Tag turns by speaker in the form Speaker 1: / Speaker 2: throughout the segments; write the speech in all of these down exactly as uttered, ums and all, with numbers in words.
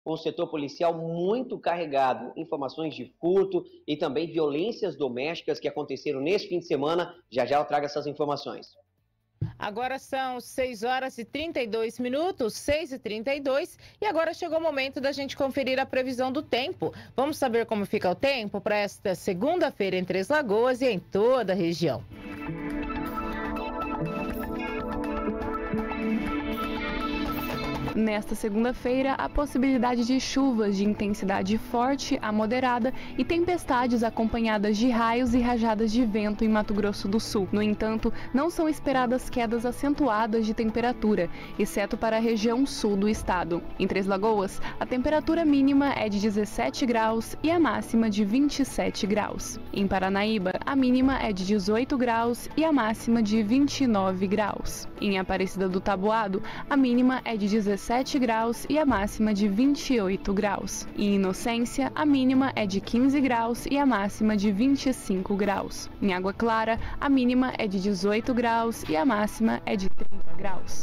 Speaker 1: com o setor policial muito carregado. Informações de furto e também violências domésticas que aconteceram nesse fim de semana. Já já eu trago essas informações.
Speaker 2: Agora são seis horas e trinta e dois minutos, seis e trinta e dois, e agora chegou o momento da gente conferir a previsão do tempo. Vamos saber como fica o tempo para esta segunda-feira em Três Lagoas e em toda a região.
Speaker 3: Nesta segunda-feira, a possibilidade de chuvas de intensidade forte a moderada e tempestades acompanhadas de raios e rajadas de vento em Mato Grosso do Sul. No entanto, não são esperadas quedas acentuadas de temperatura, exceto para a região sul do estado. Em Três Lagoas, a temperatura mínima é de dezessete graus e a máxima de vinte e sete graus. Em Paranaíba, a mínima é de dezoito graus e a máxima de vinte e nove graus. Em Aparecida do Taboado, a mínima é de dezessete graus e a máxima de vinte e oito graus. Em Inocência, a mínima é de quinze graus e a máxima de vinte e cinco graus. Em Água Clara, a mínima é de dezoito graus e a máxima é de trinta graus.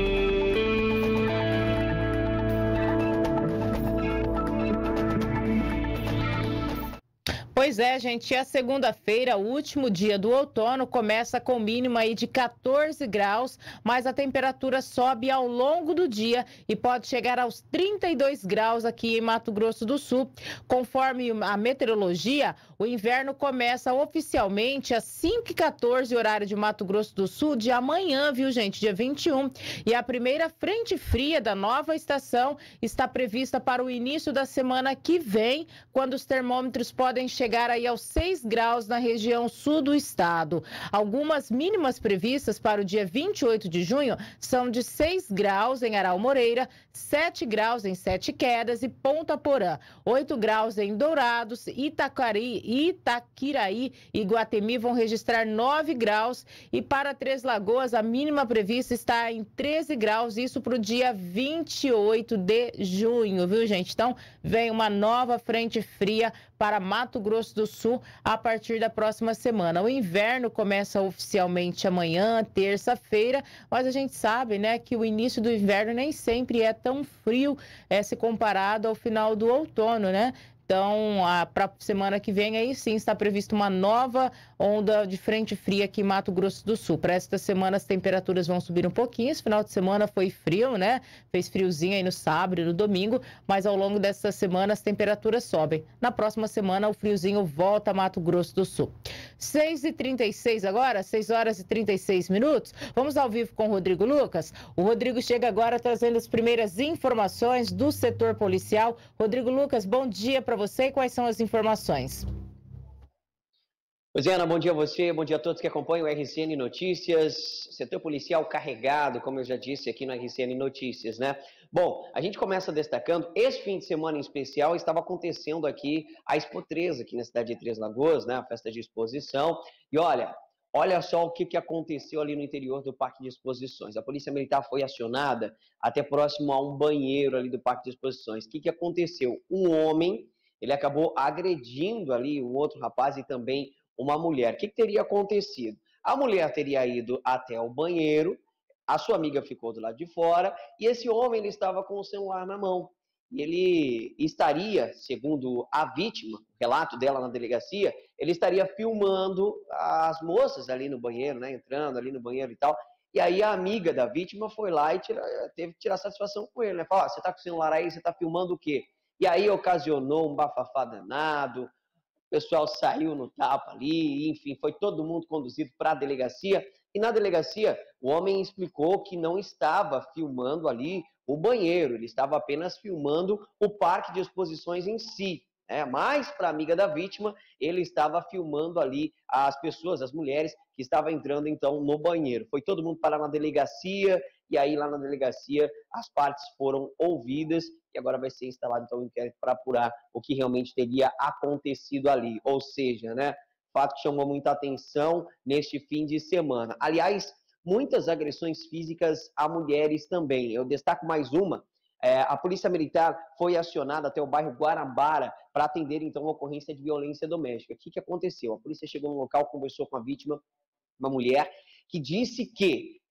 Speaker 2: Pois é, gente, a segunda-feira, o último dia do outono, começa com mínima aí de quatorze graus, mas a temperatura sobe ao longo do dia e pode chegar aos trinta e dois graus aqui em Mato Grosso do Sul. Conforme a meteorologia, o inverno começa oficialmente às cinco e quatorze, horário de Mato Grosso do Sul, de amanhã, viu, gente, dia vinte e um. E a primeira frente fria da nova estação está prevista para o início da semana que vem, quando os termômetros podem chegar chegar aí aos seis graus na região sul do estado. Algumas mínimas previstas para o dia vinte e oito de junho são de seis graus em Aral Moreira, sete graus em Sete Quedas e Ponta Porã, oito graus em Dourados, Itacari, Itaquiraí e Guatemi vão registrar nove graus, e para Três Lagoas a mínima prevista está em treze graus, isso para o dia vinte e oito de junho, viu, gente? Então vem uma nova frente fria para Mato Grosso do Sul a partir da próxima semana. O inverno começa oficialmente amanhã, terça-feira, mas a gente sabe, né, que o início do inverno nem sempre é tão frio é, se comparado ao final do outono, né? Então, para a semana que vem, aí sim, está prevista uma nova onda de frente fria aqui em Mato Grosso do Sul. Para esta semana, as temperaturas vão subir um pouquinho. Esse final de semana foi frio, né? Fez friozinho aí no sábado e no domingo, mas ao longo desta semana as temperaturas sobem. Na próxima semana, o friozinho volta a Mato Grosso do Sul. seis e trinta e seis agora, seis horas e trinta e seis minutos. Vamos ao vivo com o Rodrigo Lucas. O Rodrigo chega agora trazendo as primeiras informações do setor policial. Rodrigo Lucas, bom dia para você e quais são as informações?
Speaker 1: Pois é, Ana, bom dia a você, bom dia a todos que acompanham o R C N Notícias. Setor policial carregado, como eu já disse aqui no R C N Notícias, né? Bom, a gente começa destacando, esse fim de semana em especial estava acontecendo aqui a Expo três, aqui na cidade de Três Lagoas, né? A festa de exposição. E olha, olha só o que, que aconteceu ali no interior do Parque de Exposições. A Polícia Militar foi acionada até próximo a um banheiro ali do Parque de Exposições. O que, que aconteceu? Um homem, ele acabou agredindo ali um outro rapaz e também uma mulher. O que, que teria acontecido? A mulher teria ido até o banheiro, a sua amiga ficou do lado de fora e esse homem ele estava com o celular na mão. E ele estaria, segundo a vítima, o relato dela na delegacia, ele estaria filmando as moças ali no banheiro, né, entrando ali no banheiro e tal. E aí a amiga da vítima foi lá e tira, teve que tirar satisfação com ele, né? Falou, oh, você está com o celular aí, você está filmando o quê? E aí ocasionou um bafafá danado. O pessoal saiu no tapa ali, enfim, foi todo mundo conduzido para a delegacia. E na delegacia, o homem explicou que não estava filmando ali o banheiro, ele estava apenas filmando o parque de exposições em si. Né? Mas, para a amiga da vítima, ele estava filmando ali as pessoas, as mulheres que estavam entrando, então, no banheiro. Foi todo mundo parar na delegacia, e aí lá na delegacia as partes foram ouvidas, e agora vai ser instalado então um inquérito para apurar o que realmente teria acontecido ali. Ou seja, né, fato que chamou muita atenção neste fim de semana. Aliás, muitas agressões físicas a mulheres também. Eu destaco mais uma. É, a Polícia Militar foi acionada até o bairro Guarabara para atender então a ocorrência de violência doméstica. O que, que aconteceu? A polícia chegou no local, conversou com a vítima, uma mulher, que disse que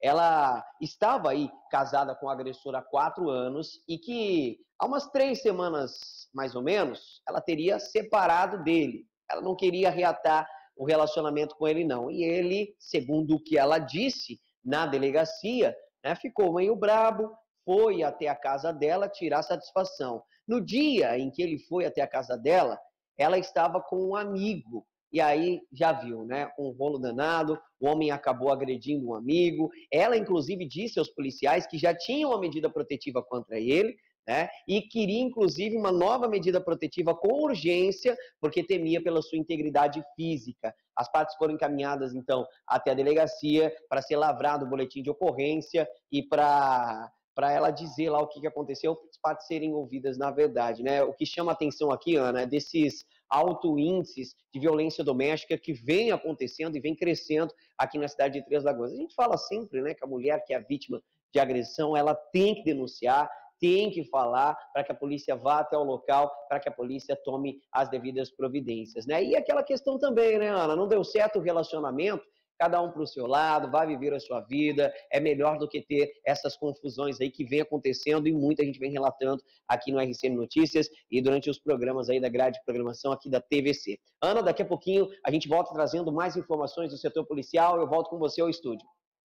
Speaker 1: ela estava aí casada com o agressor há quatro anos e que há umas três semanas, mais ou menos, ela teria separado dele. Ela não queria reatar o relacionamento com ele, não. E ele, segundo o que ela disse na delegacia, né, ficou meio brabo, foi até a casa dela tirar satisfação. No dia em que ele foi até a casa dela, ela estava com um amigo. E aí, já viu, né? Um rolo danado, o homem acabou agredindo um amigo. Ela, inclusive, disse aos policiais que já tinha uma medida protetiva contra ele, né? E queria, inclusive, uma nova medida protetiva com urgência, porque temia pela sua integridade física. As partes foram encaminhadas, então, até a delegacia para ser lavrado o boletim de ocorrência e para... para ela dizer lá o que aconteceu, para as partes serem ouvidas na verdade, né? O que chama a atenção aqui, Ana, é desses altos índices de violência doméstica que vem acontecendo e vem crescendo aqui na cidade de Três Lagoas. A gente fala sempre, né, que a mulher que é vítima de agressão, ela tem que denunciar, tem que falar para que a polícia vá até o local, para que a polícia tome as devidas providências, né? E aquela questão também, né, Ana? Não deu certo o relacionamento, cada um para o seu lado, vai viver a sua vida, é melhor do que ter essas confusões aí que vem acontecendo e muita gente vem relatando aqui no R C N Notícias e durante os programas aí da grade de programação aqui da T V C. Ana, daqui a pouquinho a gente volta trazendo mais informações do setor policial, eu volto com você ao estúdio.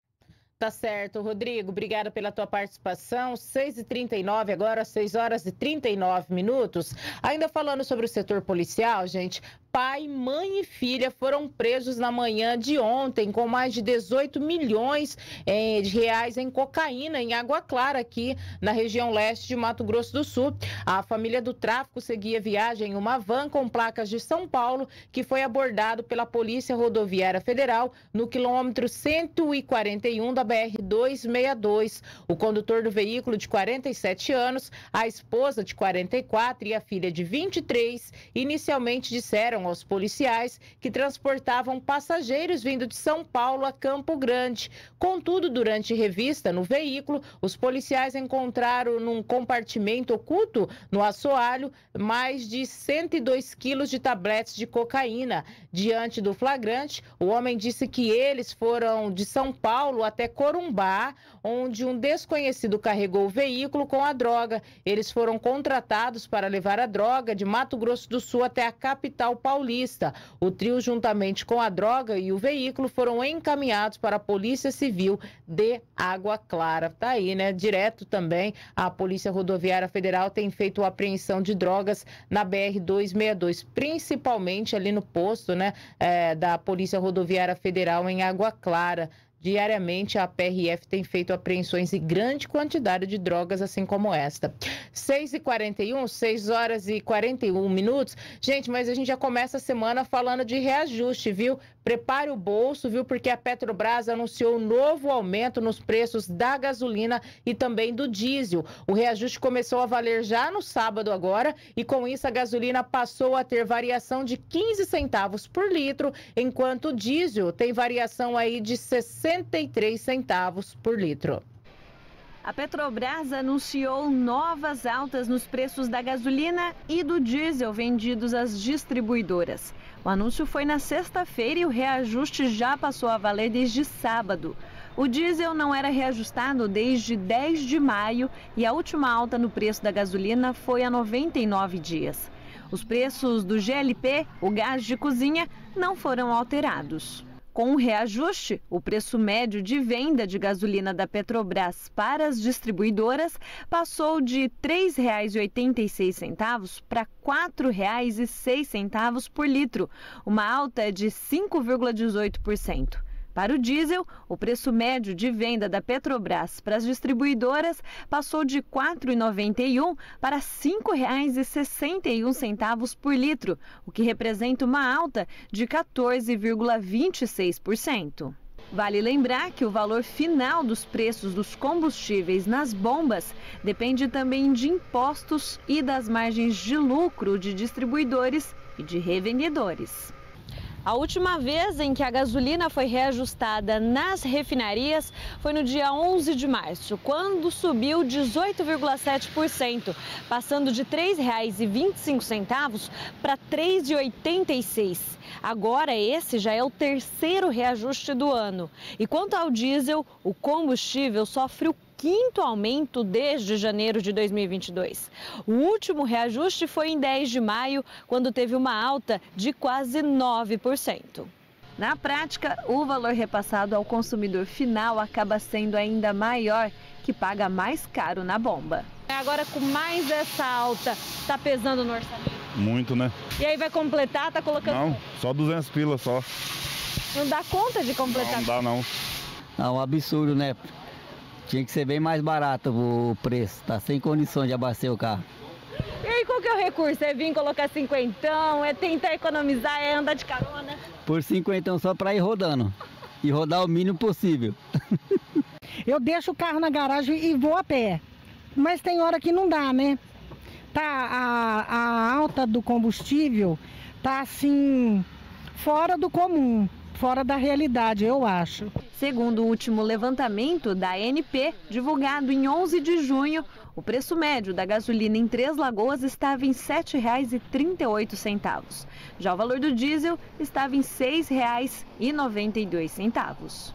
Speaker 2: Tá certo, Rodrigo, obrigada pela tua participação. seis e trinta e nove agora, seis horas e trinta e nove minutos. Ainda falando sobre o setor policial, gente, pai, mãe e filha foram presos na manhã de ontem com mais de dezoito milhões eh, de reais em cocaína em Água Clara, aqui na região leste de Mato Grosso do Sul. A família do tráfico seguia viagem em uma van com placas de São Paulo, que foi abordado pela Polícia Rodoviária Federal no quilômetro cento e quarenta e um da B R duzentos e sessenta e dois. O condutor do veículo, de quarenta e sete anos, a esposa, de quarenta e quatro, e a filha, de vinte e três, inicialmente disseram aos policiais que transportavam passageiros vindo de São Paulo a Campo Grande. Contudo, durante revista no veículo, os policiais encontraram num compartimento oculto no assoalho mais de cento e dois quilos de tabletes de cocaína. Diante do flagrante, o homem disse que eles foram de São Paulo até Corumbá, onde um desconhecido carregou o veículo com a droga. Eles foram contratados para levar a droga de Mato Grosso do Sul até a capital paulista. O trio, juntamente com a droga e o veículo, foram encaminhados para a Polícia Civil de Água Clara. Tá aí, né? Direto também, a Polícia Rodoviária Federal tem feito a apreensão de drogas na B R duzentos e sessenta e dois, principalmente ali no posto, né, é, da Polícia Rodoviária Federal em Água Clara. Diariamente, a P R F tem feito apreensões em grande quantidade de drogas, assim como esta. seis e quarenta e um, seis horas e quarenta e um minutos. Gente, mas a gente já começa a semana falando de reajuste, viu? Prepare o bolso, viu? Porque a Petrobras anunciou um novo aumento nos preços da gasolina e também do diesel. O reajuste começou a valer já no sábado agora e, com isso, a gasolina passou a ter variação de quinze centavos por litro, enquanto o diesel tem variação aí de sessenta e três centavos por litro.
Speaker 4: A Petrobras anunciou novas altas nos preços da gasolina e do diesel vendidos às distribuidoras. O anúncio foi na sexta-feira e o reajuste já passou a valer desde sábado. O diesel não era reajustado desde dez de maio e a última alta no preço da gasolina foi há noventa e nove dias. Os preços do G L P, o gás de cozinha, não foram alterados. Com o reajuste, o preço médio de venda de gasolina da Petrobras para as distribuidoras passou de três reais e oitenta e seis centavos para quatro reais e seis centavos por litro, uma alta de cinco vírgula dezoito por cento. Para o diesel, o preço médio de venda da Petrobras para as distribuidoras passou de quatro reais e noventa e um centavos para cinco reais e sessenta e um centavos por litro, o que representa uma alta de quatorze vírgula vinte e seis por cento. Vale lembrar que o valor final dos preços dos combustíveis nas bombas depende também de impostos e das margens de lucro de distribuidores e de revendedores. A última vez em que a gasolina foi reajustada nas refinarias foi no dia onze de março, quando subiu dezoito vírgula sete por cento, passando de três reais e vinte e cinco centavos para três reais e oitenta e seis centavos. Agora esse já é o terceiro reajuste do ano. E quanto ao diesel, o combustível sofre o quinto aumento desde janeiro de dois mil e vinte e dois. O último reajuste foi em dez de maio, quando teve uma alta de quase nove por cento. Na prática, o valor repassado ao consumidor final acaba sendo ainda maior, que paga mais caro na bomba. Agora, com mais essa alta, está pesando no orçamento?
Speaker 5: Muito, né?
Speaker 4: E aí vai completar, tá colocando...
Speaker 5: Não, só duzentos pila só.
Speaker 4: Não dá conta de completar?
Speaker 5: Não, não dá não.
Speaker 6: É um absurdo, né? Tinha que ser bem mais barato o preço, tá sem condições de abastecer o carro.
Speaker 4: E aí, qual que é o recurso? É vir colocar cinquentão, é tentar economizar, é andar de carona?
Speaker 6: Por cinquentão só para ir rodando. E rodar o mínimo possível.
Speaker 7: Eu deixo o carro na garagem e vou a pé. Mas tem hora que não dá, né? Tá, a, a alta do combustível tá assim, fora do comum, fora da realidade, eu acho.
Speaker 4: Segundo o último levantamento da A N P, divulgado em onze de junho, o preço médio da gasolina em Três Lagoas estava em sete reais e trinta e oito centavos. Já o valor do diesel estava em seis reais e noventa e dois centavos.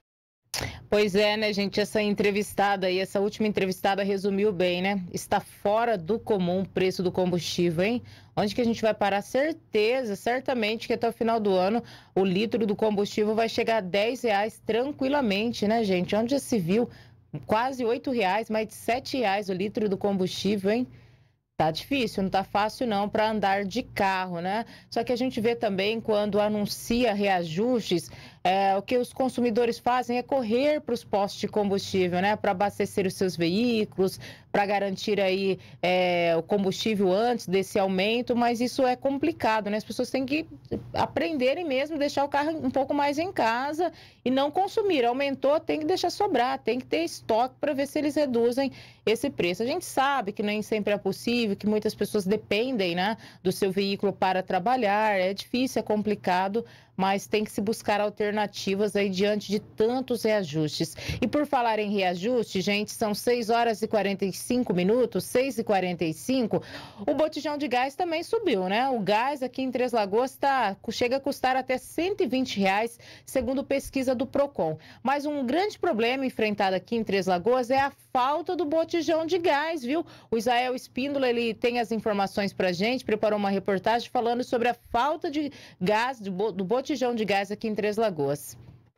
Speaker 2: Pois é, né, gente? Essa entrevistada aí, essa última entrevistada resumiu bem, né? Está fora do comum o preço do combustível, hein? Onde que a gente vai parar? Certeza, certamente que até o final do ano o litro do combustível vai chegar a dez reais tranquilamente, né, gente? Onde já se viu? Quase oito reais, mais de sete reais o litro do combustível, hein? Tá difícil, não tá fácil não para andar de carro, né? Só que a gente vê também quando anuncia reajustes, é, o que os consumidores fazem é correr para os postos de combustível, né? Para abastecer os seus veículos, para garantir aí é, o combustível antes desse aumento, mas isso é complicado, né? As pessoas têm que aprenderem mesmo, deixar o carro um pouco mais em casa e não consumir. Aumentou, tem que deixar sobrar, tem que ter estoque para ver se eles reduzem esse preço. A gente sabe que nem sempre é possível, que muitas pessoas dependem, né, do seu veículo para trabalhar, é difícil, é complicado, mas tem que se buscar alternativas aí diante de tantos reajustes. E por falar em reajuste, gente, são seis horas e quarenta e cinco minutos, seis e quarenta e cinco, o botijão de gás também subiu, né? O gás aqui em Três Lagoas tá, chega a custar até cento e vinte reais, segundo pesquisa do Procon. Mas um grande problema enfrentado aqui em Três Lagoas é a falta do botijão de gás, viu? O Israel Espíndola, ele tem as informações pra gente, preparou uma reportagem falando sobre a falta de gás, do botijão de gás aqui em Três Lagoas.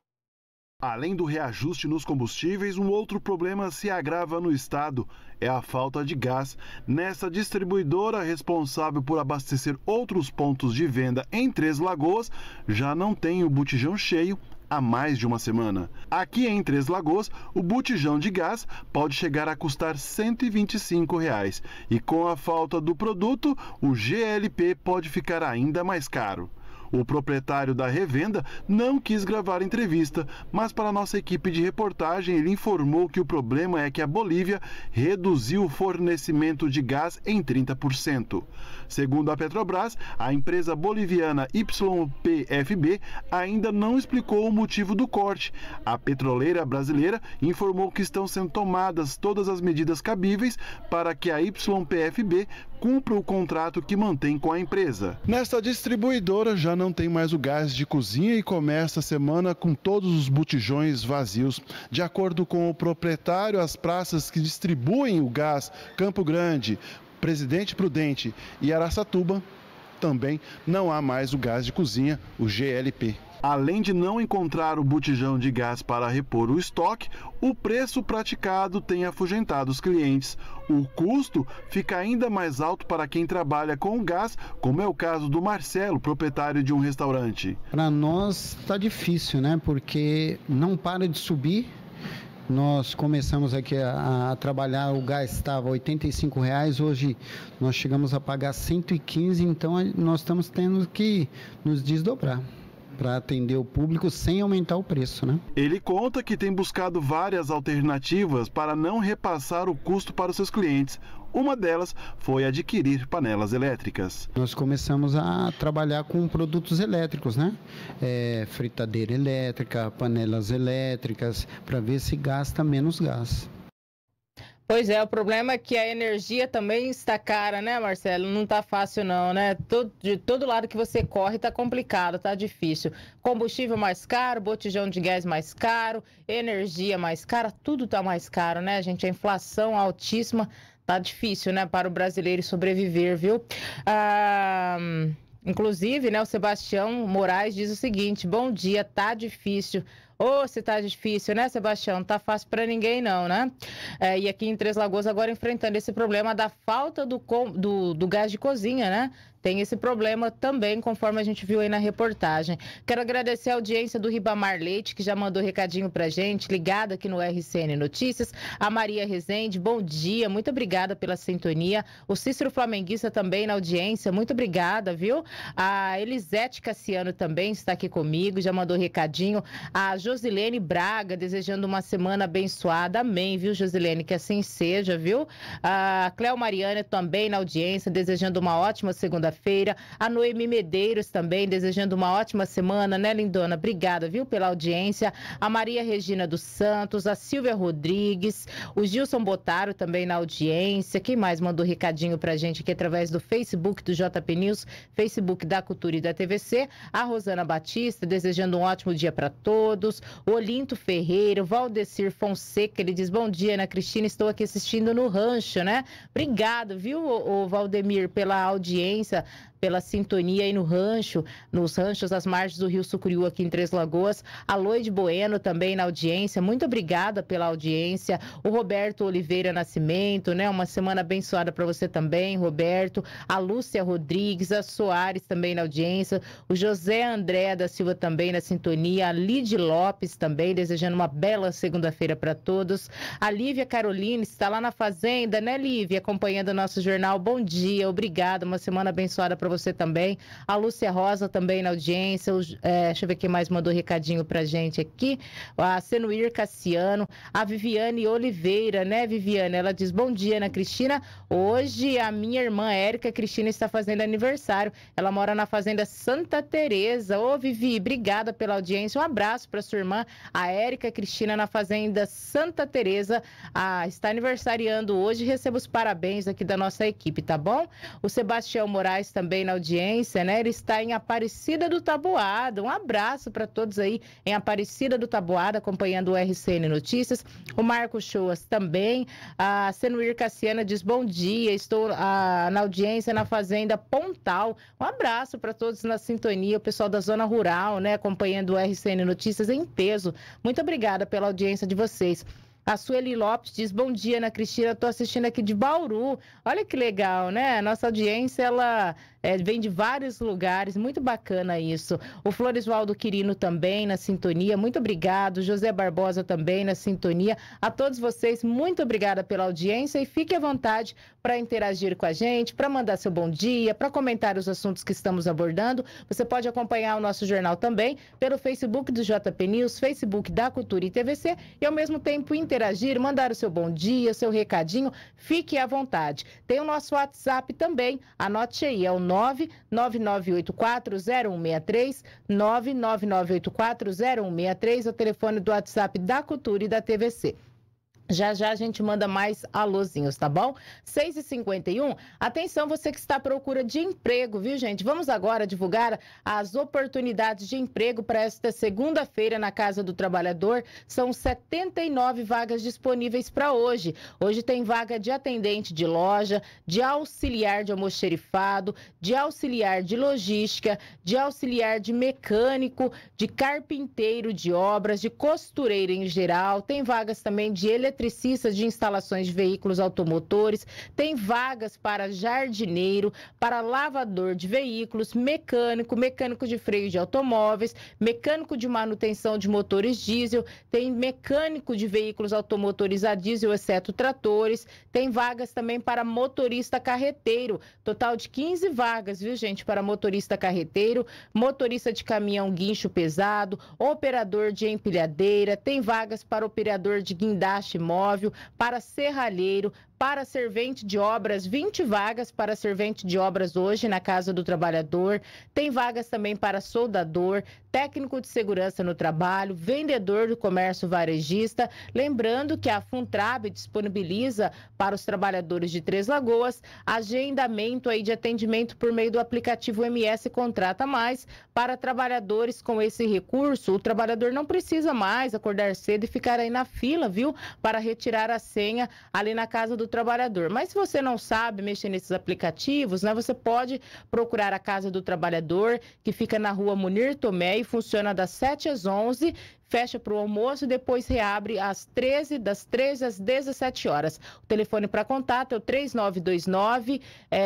Speaker 8: Além do reajuste nos combustíveis, um outro problema se agrava no estado, é a falta de gás. Nessa distribuidora responsável por abastecer outros pontos de venda em Três Lagoas, já não tem o botijão cheio há mais de uma semana. Aqui em Três Lagoas, o botijão de gás pode chegar a custar cento e vinte e cinco reais. E com a falta do produto, o G L P pode ficar ainda mais caro. O proprietário da revenda não quis gravar entrevista, mas para a nossa equipe de reportagem ele informou que o problema é que a Bolívia reduziu o fornecimento de gás em trinta por cento. Segundo a Petrobras, a empresa boliviana Y P F B ainda não explicou o motivo do corte. A petroleira brasileira informou que estão sendo tomadas todas as medidas cabíveis para que a Y P F B cumpra o contrato que mantém com a empresa. Nesta distribuidora já não tem mais o gás de cozinha e começa a semana com todos os botijões vazios. De acordo com o proprietário, as praças que distribuem o gás, Campo Grande, Presidente Prudente e Araçatuba, também não há mais o gás de cozinha, o G L P. Além de não encontrar o botijão de gás para repor o estoque, o preço praticado tem afugentado os clientes. O custo fica ainda mais alto para quem trabalha com o gás, como é o caso do Marcelo, proprietário de um restaurante.
Speaker 9: Para nós está difícil, né? Porque não para de subir. Nós começamos aqui a, a trabalhar, o gás estava oitenta e cinco reais, hoje nós chegamos a pagar cento e quinze, então nós estamos tendo que nos desdobrar para atender o público sem aumentar o preço, né?
Speaker 8: Ele conta que tem buscado várias alternativas para não repassar o custo para os seus clientes. Uma delas foi adquirir panelas elétricas.
Speaker 9: Nós começamos a trabalhar com produtos elétricos, né? É, fritadeira elétrica, panelas elétricas, para ver se gasta menos gás.
Speaker 2: Pois é, o problema é que a energia também está cara, né, Marcelo? Não tá fácil não, né? Todo, de todo lado que você corre tá complicado, tá difícil. Combustível mais caro, botijão de gás mais caro, energia mais cara, tudo tá mais caro, né, gente? A inflação altíssima, tá difícil, né, para o brasileiro sobreviver, viu? Ah... Inclusive, né, o Sebastião Moraes diz o seguinte: bom dia, tá difícil. Ô, oh, se tá difícil, né, Sebastião? Não tá fácil para ninguém não, né? É, e aqui em Três Lagoas agora enfrentando esse problema da falta do, do, do gás de cozinha, né? Tem esse problema também, conforme a gente viu aí na reportagem. Quero agradecer a audiência do Ribamar Leite, que já mandou recadinho pra gente, ligado aqui no R C N Notícias. A Maria Rezende, bom dia, muito obrigada pela sintonia. O Cícero Flamenguista também na audiência, muito obrigada, viu? A Elisete Cassiano também está aqui comigo, já mandou recadinho. A Josilene Braga, desejando uma semana abençoada, amém, viu, Josilene? Que assim seja, viu? A Cléo Mariana também na audiência, desejando uma ótima segunda-feira. A Noemi Medeiros também, desejando uma ótima semana, né, lindona? Obrigada, viu, pela audiência. A Maria Regina dos Santos, a Silvia Rodrigues, o Gilson Botaro também na audiência. Quem mais mandou recadinho pra gente aqui através do Facebook do J P News, Facebook da Cultura e da T V C? A Rosana Batista, desejando um ótimo dia para todos. O Olinto Ferreira, o Valdecir Fonseca, ele diz: bom dia, Ana Cristina, estou aqui assistindo no rancho, né? Obrigado, viu, o Valdemir, pela audiência, pela sintonia aí no rancho, nos ranchos às margens do Rio Sucuriú aqui em Três Lagoas. A Loide Bueno também na audiência, muito obrigada pela audiência. O Roberto Oliveira Nascimento, né? Uma semana abençoada para você também, Roberto. A Lúcia Rodrigues, a Soares também na audiência. O José André da Silva também na sintonia. A Lide Lopes também, desejando uma bela segunda-feira para todos. A Lívia Carolina está lá na fazenda, né, Lívia? Acompanhando o nosso jornal. Bom dia, obrigada. Uma semana abençoada para você também. A Lúcia Rosa também na audiência. O, é, deixa eu ver quem mais mandou recadinho pra gente aqui. A Senuir Cassiano. A Viviane Oliveira, né, Viviane? Ela diz: bom dia, Ana Cristina. Hoje a minha irmã Érica Cristina está fazendo aniversário. Ela mora na fazenda Santa Teresa. Ô, Vivi, obrigada pela audiência. Um abraço para sua irmã, a Érica Cristina, na fazenda Santa Teresa. Ah, está aniversariando hoje. Receba os parabéns aqui da nossa equipe, tá bom? O Sebastião Moraes também na audiência, né? Ele está em Aparecida do Taboada. Um abraço para todos aí em Aparecida do Taboada, acompanhando o R C N Notícias. O Marco Choas também. A Senuir Cassiana diz: bom dia, estou ah, na audiência na Fazenda Pontal. Um abraço para todos na sintonia, o pessoal da Zona Rural, né? Acompanhando o R C N Notícias em peso. Muito obrigada pela audiência de vocês. A Sueli Lopes diz: bom dia, Ana Cristina, estou assistindo aqui de Bauru. Olha que legal, né? Nossa audiência, ela é, vem de vários lugares, muito bacana isso. O Floresvaldo Quirino também na sintonia, muito obrigado. José Barbosa também na sintonia. A todos vocês, muito obrigada pela audiência e fique à vontade para interagir com a gente, para mandar seu bom dia, para comentar os assuntos que estamos abordando. Você pode acompanhar o nosso jornal também pelo Facebook do J P News, Facebook da Cultura e T V C e ao mesmo tempo interagir. interagir, mandar o seu bom dia, seu recadinho, fique à vontade. Tem o nosso WhatsApp também, anote aí, é o nove nove nove oito quatro zero um seis três, nove nove nove oito quatro zero um seis três, é o telefone do WhatsApp da Cultura e da T V C. Já já a gente manda mais alôzinhos, tá bom? seis e cinquenta e um, atenção você que está à procura de emprego, viu, gente? Vamos agora divulgar as oportunidades de emprego para esta segunda-feira na Casa do Trabalhador. São setenta e nove vagas disponíveis para hoje. Hoje tem vaga de atendente de loja, de auxiliar de almoxerifado, de auxiliar de logística, de auxiliar de mecânico, de carpinteiro de obras, de costureira em geral. Tem vagas também de eletricidade, eletricistas de instalações de veículos automotores, tem vagas para jardineiro, para lavador de veículos, mecânico, mecânico de freio de automóveis, mecânico de manutenção de motores diesel, tem mecânico de veículos automotores a diesel, exceto tratores, tem vagas também para motorista carreteiro, total de quinze vagas, viu, gente, para motorista carreteiro, motorista de caminhão guincho pesado, operador de empilhadeira, tem vagas para operador de guindaste móvel, para serralheiro, Para servente de obras, vinte vagas para servente de obras hoje na Casa do Trabalhador. Tem vagas também para soldador, técnico de segurança no trabalho, vendedor do comércio varejista. Lembrando que a Funtrab disponibiliza para os trabalhadores de Três Lagoas agendamento aí de atendimento por meio do aplicativo M S Contrata Mais. Para trabalhadores com esse recurso, o trabalhador não precisa mais acordar cedo e ficar aí na fila, viu? Para retirar a senha ali na Casa do Trabalhador. Mas se você não sabe mexer nesses aplicativos, né, você pode procurar a Casa do Trabalhador, que fica na rua Munir Tomé e funciona das sete às onze, fecha para o almoço e depois reabre às treze, das treze às dezessete horas. O telefone para contato é o três nove dois nove,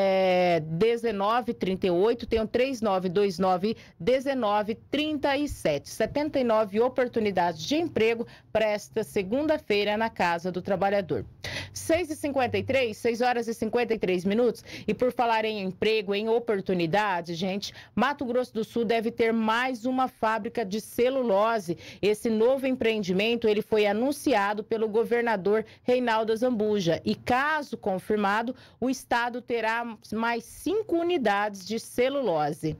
Speaker 2: é, dezenove trinta e oito, tem o três nove dois nove, dezenove trinta e sete. setenta e nove oportunidades de emprego para esta segunda-feira na Casa do Trabalhador. seis e cinquenta e três, seis horas e cinquenta e três minutos. E por falar em emprego, em oportunidades, gente, Mato Grosso do Sul deve ter mais uma fábrica de celulose. Esse novo empreendimento ele foi anunciado pelo governador Reinaldo Azambuja e, caso confirmado, o estado terá mais cinco unidades de celulose.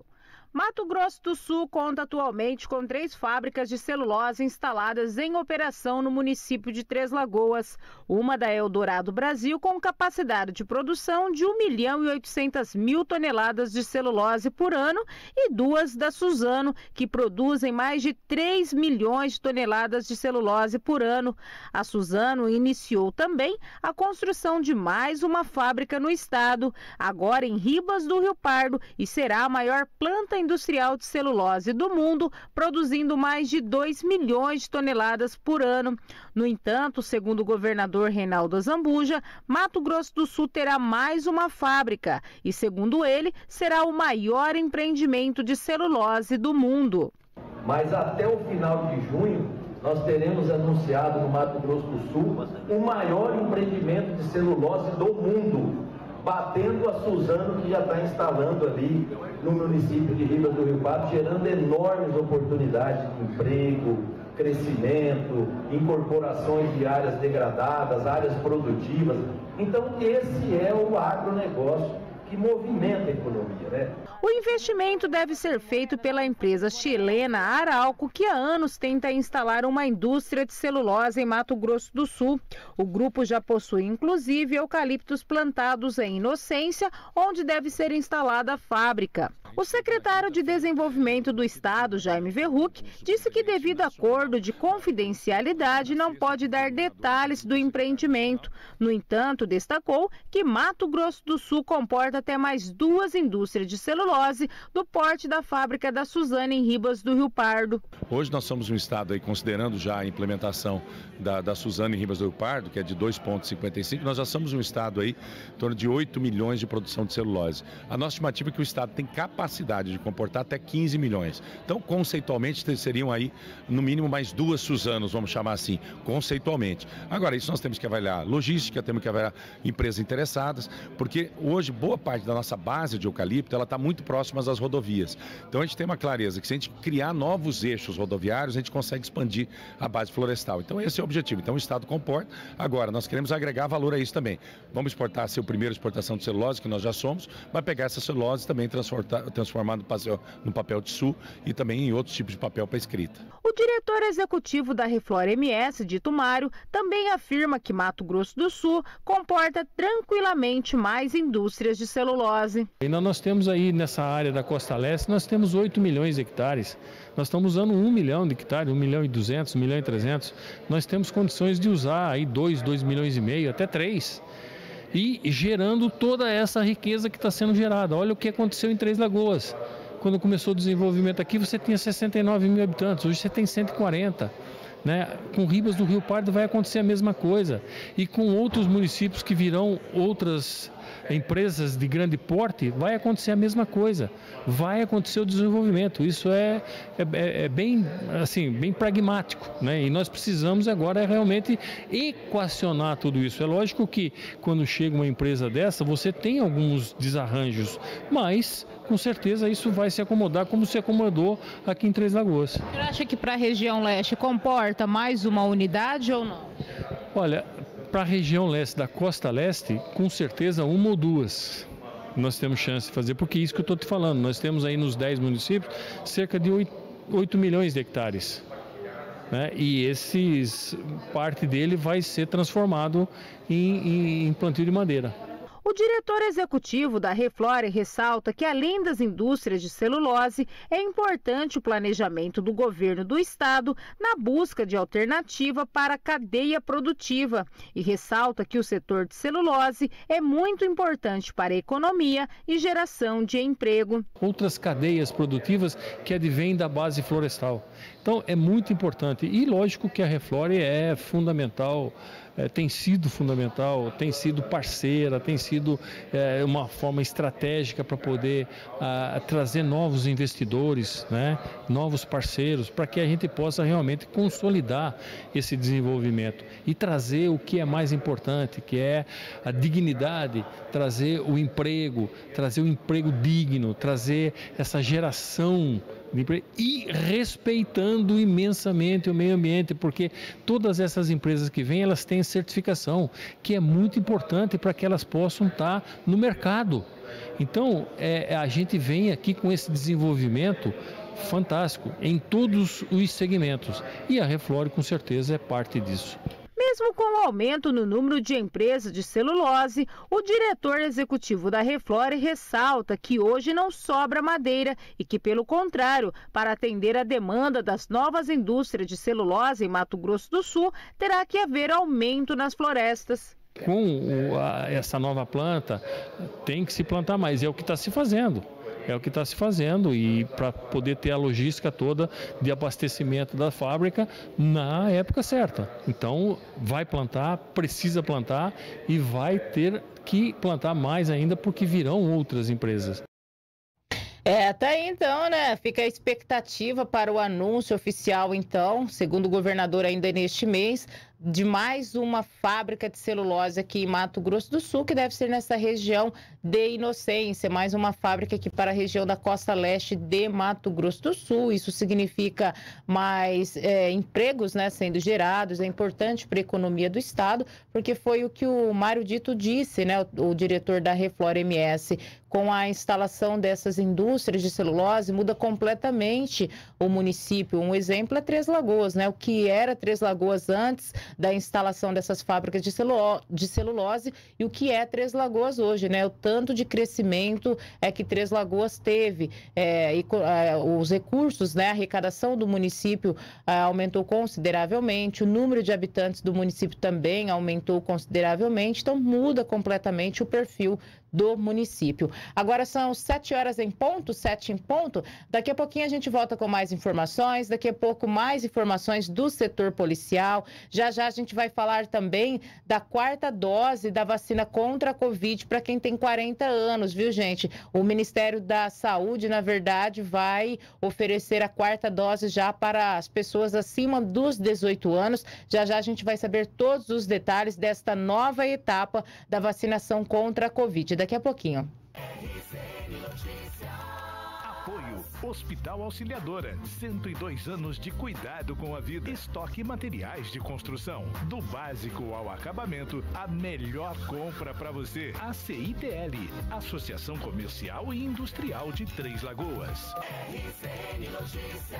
Speaker 4: Mato Grosso do Sul conta atualmente com três fábricas de celulose instaladas em operação no município de Três Lagoas. Uma da Eldorado Brasil, com capacidade de produção de um milhão e oitocentas mil toneladas de celulose por ano, e duas da Suzano, que produzem mais de três milhões de toneladas de celulose por ano. A Suzano iniciou também a construção de mais uma fábrica no estado, agora em Ribas do Rio Pardo, e será a maior planta industrial de celulose do mundo, produzindo mais de dois milhões de toneladas por ano. No entanto, segundo o governador Reinaldo Azambuja, Mato Grosso do Sul terá mais uma fábrica e, segundo ele, será o maior empreendimento de celulose do mundo.
Speaker 10: Mas até o final de junho, nós teremos anunciado no Mato Grosso do Sul o maior empreendimento de celulose do mundo, batendo a Suzano, que já está instalando ali no município de Ribas do Rio Pardo, gerando enormes oportunidades de emprego, crescimento, incorporações de áreas degradadas, áreas produtivas. Então, esse é o agronegócio que movimenta a economia, né?
Speaker 4: O investimento deve ser feito pela empresa chilena Arauco, que há anos tenta instalar uma indústria de celulose em Mato Grosso do Sul. O grupo já possui, inclusive, eucaliptos plantados em Inocência, onde deve ser instalada a fábrica. O secretário de Desenvolvimento do Estado, Jaime Verruc, disse que, devido a acordo de confidencialidade, não pode dar detalhes do empreendimento. No entanto, destacou que Mato Grosso do Sul comporta até mais duas indústrias de celulose do porte da fábrica da Suzano em Ribas do Rio Pardo.
Speaker 11: Hoje nós somos um estado aí, considerando já a implementação da, da Suzano em Ribas do Rio Pardo, que é de dois vírgula cinquenta e cinco, nós já somos um estado aí em torno de oito milhões de produção de celulose. A nossa estimativa é que o estado tem capacidade de comportar até quinze milhões. Então, conceitualmente, seriam aí no mínimo mais duas Suzanos, vamos chamar assim, conceitualmente. Agora, isso nós temos que avaliar logística, temos que avaliar empresas interessadas, porque hoje boa parte da nossa base de eucalipto, ela está muito próxima às rodovias. Então a gente tem uma clareza que se a gente criar novos eixos rodoviários, a gente consegue expandir a base florestal. Então esse é o objetivo. Então o Estado comporta. Agora, nós queremos agregar valor a isso também. Vamos exportar, ser o primeiro exportação de celulose, que nós já somos, mas pegar essa celulose também transformar, transformar no, papel, no papel tissu e também em outros tipos de papel para escrita.
Speaker 4: O diretor executivo da Reflora M S, Dito Mário, também afirma que Mato Grosso do Sul comporta tranquilamente mais indústrias de celulose.
Speaker 12: Ainda nós temos aí nessa área da Costa Leste, nós temos oito milhões de hectares. Nós estamos usando um milhão de hectares, um milhão e duzentos, um milhão e trezentos. Nós temos condições de usar aí dois, dois milhões e meio, até três. E gerando toda essa riqueza que está sendo gerada. Olha o que aconteceu em Três Lagoas. Quando começou o desenvolvimento aqui, você tinha sessenta e nove mil habitantes, hoje você tem cento e quarenta. Né? Com Ribas do Rio Pardo vai acontecer a mesma coisa. E com outros municípios que virão outras empresas de grande porte, vai acontecer a mesma coisa. Vai acontecer o desenvolvimento. Isso é, é, é bem, assim, bem pragmático, né? E nós precisamos agora realmente equacionar tudo isso. É lógico que quando chega uma empresa dessa, você tem alguns desarranjos, mas com certeza isso vai se acomodar como se acomodou aqui em Três Lagoas.
Speaker 2: Você acha que para a região leste comporta mais uma unidade ou não?
Speaker 12: Olha, Para a região leste da costa leste, com certeza uma ou duas nós temos chance de fazer, porque é isso que eu estou te falando, nós temos aí nos dez municípios cerca de oito milhões de hectares. Né? E esses, parte dele vai ser transformado em, em plantio de madeira.
Speaker 2: O diretor executivo da Reflore ressalta que, além das indústrias de celulose, é importante o planejamento do governo do estado na busca de alternativa para a cadeia produtiva e ressalta que o setor de celulose é muito importante para a economia e geração de emprego.
Speaker 12: Outras cadeias produtivas que advêm da base florestal. Então, é muito importante e lógico que a Reflore é fundamental. É, tem sido fundamental, tem sido parceira, tem sido é, uma forma estratégica para poder a, trazer novos investidores, né, novos parceiros, para que a gente possa realmente consolidar esse desenvolvimento e trazer o que é mais importante, que é a dignidade, trazer o emprego, trazer o emprego digno, trazer essa geração e respeitando imensamente o meio ambiente, porque todas essas empresas que vêm, elas têm certificação, que é muito importante para que elas possam estar no mercado. Então, é, a gente vem aqui com esse desenvolvimento fantástico em todos os segmentos e a Reflore com certeza é parte disso.
Speaker 2: Mesmo com o aumento no número de empresas de celulose, o diretor executivo da Reflore ressalta que hoje não sobra madeira e que, pelo contrário, para atender a demanda das novas indústrias de celulose em Mato Grosso do Sul, terá que haver aumento nas florestas.
Speaker 12: Com o, a, essa nova planta, tem que se plantar mais, é o que está se fazendo. É o que está se fazendo e para poder ter a logística toda de abastecimento da fábrica na época certa. Então, vai plantar, precisa plantar e vai ter que plantar mais ainda porque virão outras empresas.
Speaker 2: É, tá aí então, né? Fica a expectativa para o anúncio oficial, então, segundo o governador ainda neste mês, de mais uma fábrica de celulose aqui em Mato Grosso do Sul, que deve ser nessa região de Inocência, mais uma fábrica aqui para a região da costa leste de Mato Grosso do Sul. Isso significa mais é, empregos, né, sendo gerados, é importante para a economia do estado, porque foi o que o Mário Dito disse, né, o, o diretor da Reflore M S, com a instalação dessas indústrias de celulose, muda completamente o município. Um exemplo é Três Lagoas, né, o que era Três Lagoas antes da instalação dessas fábricas de, celulose, de celulose e o que é Três Lagoas hoje, né? O tanto de crescimento é que Três Lagoas teve, é, e, é, os recursos, né? A arrecadação do município é, aumentou consideravelmente, o número de habitantes do município também aumentou consideravelmente, então muda completamente o perfil do município. Agora são sete horas em ponto, sete em ponto. Daqui a pouquinho a gente volta com mais informações, daqui a pouco mais informações do setor policial. Já já a gente vai falar também da quarta dose da vacina contra a Covid para quem tem quarenta anos, viu, gente? O Ministério da Saúde, na verdade, vai oferecer a quarta dose já para as pessoas acima dos dezoito anos. Já já a gente vai saber todos os detalhes desta nova etapa da vacinação contra a Covid. Daqui a pouquinho.
Speaker 13: Apoio Hospital Auxiliadora, cento e dois anos de cuidado com a vida. Estoque materiais de construção, do básico ao acabamento, a melhor compra para você. A C I T L, Associação Comercial e Industrial de Três Lagoas. R C N Notícias.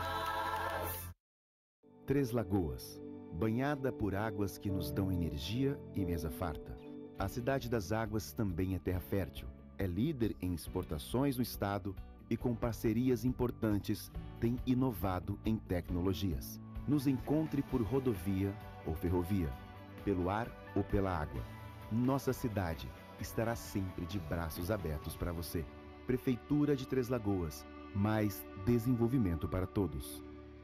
Speaker 14: Três Lagoas, banhada por águas que nos dão energia e mesa farta. A Cidade das Águas também é terra fértil, é líder em exportações no estado e com parcerias importantes tem inovado em tecnologias. Nos encontre por rodovia ou ferrovia, pelo ar ou pela água. Nossa cidade estará sempre de braços abertos para você. Prefeitura de Três Lagoas, mais desenvolvimento para todos.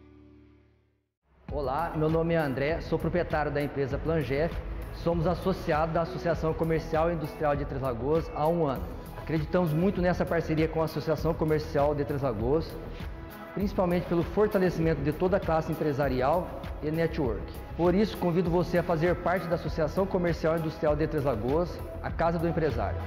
Speaker 15: Olá, meu nome é André, sou proprietário da empresa Plangef. Somos associados da Associação Comercial e Industrial de Três Lagoas há um ano. Acreditamos muito nessa parceria com a Associação Comercial de Três Lagoas, principalmente pelo fortalecimento de toda a classe empresarial e network. Por isso, convido você a fazer parte da Associação Comercial e Industrial de Três Lagoas, a Casa do Empresário.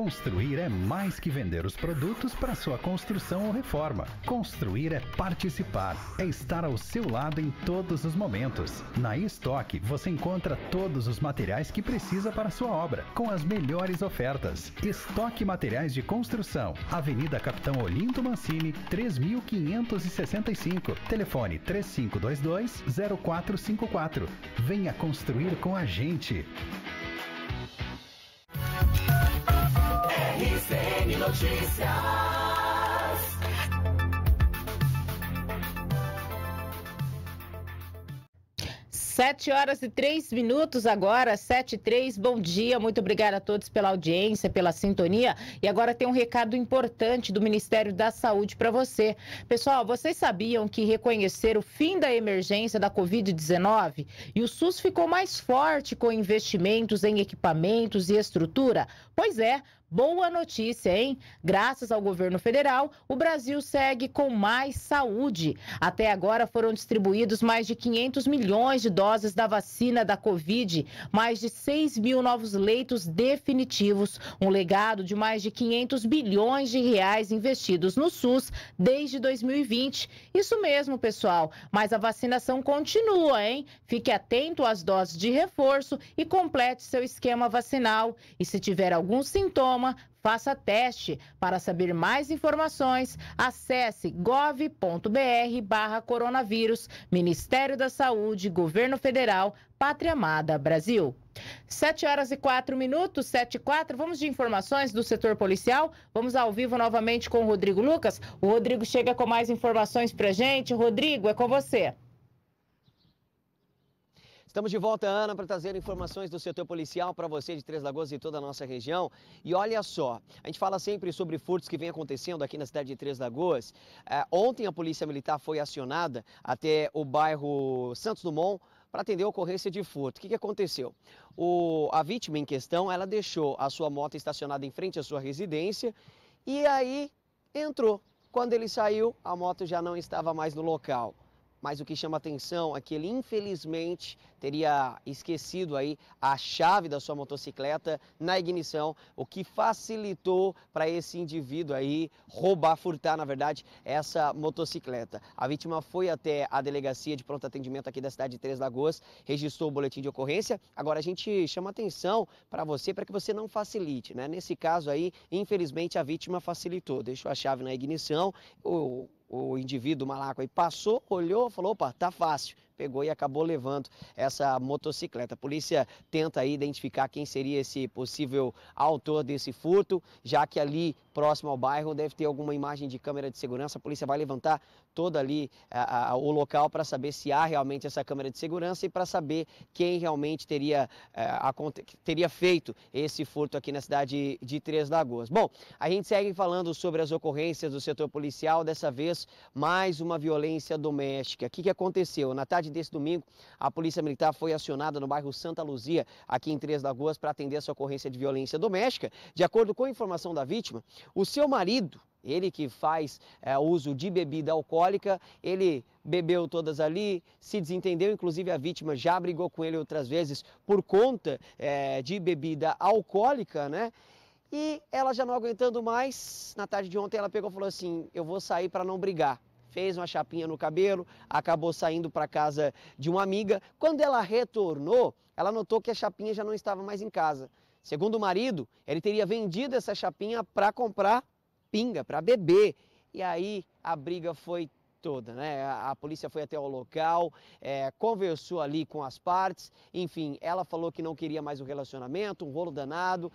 Speaker 16: Construir é mais que vender os produtos para sua construção ou reforma. Construir é participar, é estar ao seu lado em todos os momentos. Na Estoque você encontra todos os materiais que precisa para sua obra, com as melhores ofertas. Estoque Materiais de Construção, Avenida Capitão Olinto Mancini, três mil quinhentos e sessenta e cinco. Telefone três cinco dois dois, zero quatro cinco quatro. Venha construir com a gente.
Speaker 17: R C N Notícias.
Speaker 2: Sete horas e três minutos agora, sete e três, bom dia, muito obrigada a todos pela audiência, pela sintonia. E agora tem um recado importante do Ministério da Saúde para você. Pessoal, vocês sabiam que reconhecer o fim da emergência da covid dezenove e o SUS ficou mais forte com investimentos em equipamentos e estrutura? Pois é. Boa notícia, hein? Graças ao governo federal, o Brasil segue com mais saúde. Até agora foram distribuídos mais de quinhentos milhões de doses da vacina da Covid, mais de seis mil novos leitos definitivos, um legado de mais de quinhentos bilhões de reais investidos no SUS desde dois mil e vinte. Isso mesmo, pessoal, mas a vacinação continua, hein? Fique atento às doses de reforço e complete seu esquema vacinal. E se tiver algum sintoma, faça teste. Para saber mais informações, acesse gov ponto br barra coronavírus, Ministério da Saúde, Governo Federal, Pátria Amada Brasil. Sete horas e quatro minutos, sete e quatro, vamos de informações do setor policial. Vamos ao vivo novamente com o Rodrigo Lucas. O Rodrigo chega com mais informações pra gente. Rodrigo, é com você.
Speaker 1: Estamos de volta, Ana, para trazer informações do setor policial para você de Três Lagoas e toda a nossa região. E olha só, a gente fala sempre sobre furtos que vem acontecendo aqui na cidade de Três Lagoas. É, ontem a Polícia Militar foi acionada até o bairro Santos Dumont para atender a ocorrência de furto. O que, que aconteceu? O, a vítima em questão, ela deixou a sua moto estacionada em frente à sua residência e aí entrou. Quando ele saiu, a moto já não estava mais no local. Mas o que chama atenção é que ele, infelizmente, teria esquecido aí a chave da sua motocicleta na ignição, o que facilitou para esse indivíduo aí roubar, furtar, na verdade, essa motocicleta. A vítima foi até a delegacia de pronto atendimento aqui da cidade de Três Lagoas, registrou o boletim de ocorrência. Agora a gente chama atenção para você, para que você não facilite, né? Nesse caso aí, infelizmente, a vítima facilitou, deixou a chave na ignição, o O indivíduo malaco aí passou, olhou, falou, opa, tá fácil. Pegou e acabou levando essa motocicleta. A polícia tenta aí identificar quem seria esse possível autor desse furto, já que ali próximo ao bairro deve ter alguma imagem de câmera de segurança. A polícia vai levantar todo ali a, a, o local para saber se há realmente essa câmera de segurança e para saber quem realmente teria, a, a, teria feito esse furto aqui na cidade de Três Lagoas. Bom, a gente segue falando sobre as ocorrências do setor policial, dessa vez mais uma violência doméstica. O que, que aconteceu? Na tarde desse domingo, a Polícia Militar foi acionada no bairro Santa Luzia, aqui em Três Lagoas, para atender essa ocorrência de violência doméstica. De acordo com a informação da vítima, o seu marido, ele que faz é, uso de bebida alcoólica, ele bebeu todas ali, se desentendeu, inclusive a vítima já brigou com ele outras vezes por conta é, de bebida alcoólica, né? E ela já não aguentando mais, na tarde de ontem ela pegou e falou assim, eu vou sair para não brigar. Fez uma chapinha no cabelo, acabou saindo para casa de uma amiga. Quando ela retornou, ela notou que a chapinha já não estava mais em casa. Segundo o marido, ele teria vendido essa chapinha para comprar pinga, para beber. E aí a briga foi toda, né? A, a polícia foi até o local, é, conversou ali com as partes, enfim, ela falou que não queria mais o relacionamento, um rolo danado,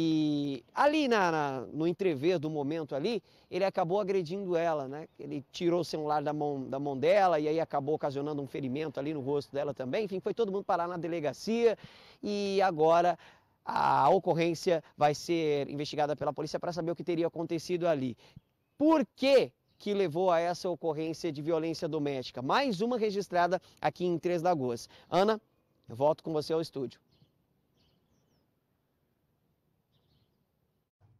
Speaker 1: e ali na, na, no entrever do momento ali, ele acabou agredindo ela, né? Ele tirou o celular da mão, da mão dela e aí acabou ocasionando um ferimento ali no rosto dela também, enfim, foi todo mundo parar na delegacia e agora a ocorrência vai ser investigada pela polícia para saber o que teria acontecido ali. Por quê que levou a essa ocorrência de violência doméstica? Mais uma registrada aqui em Três Lagoas. Ana, eu volto com você ao estúdio.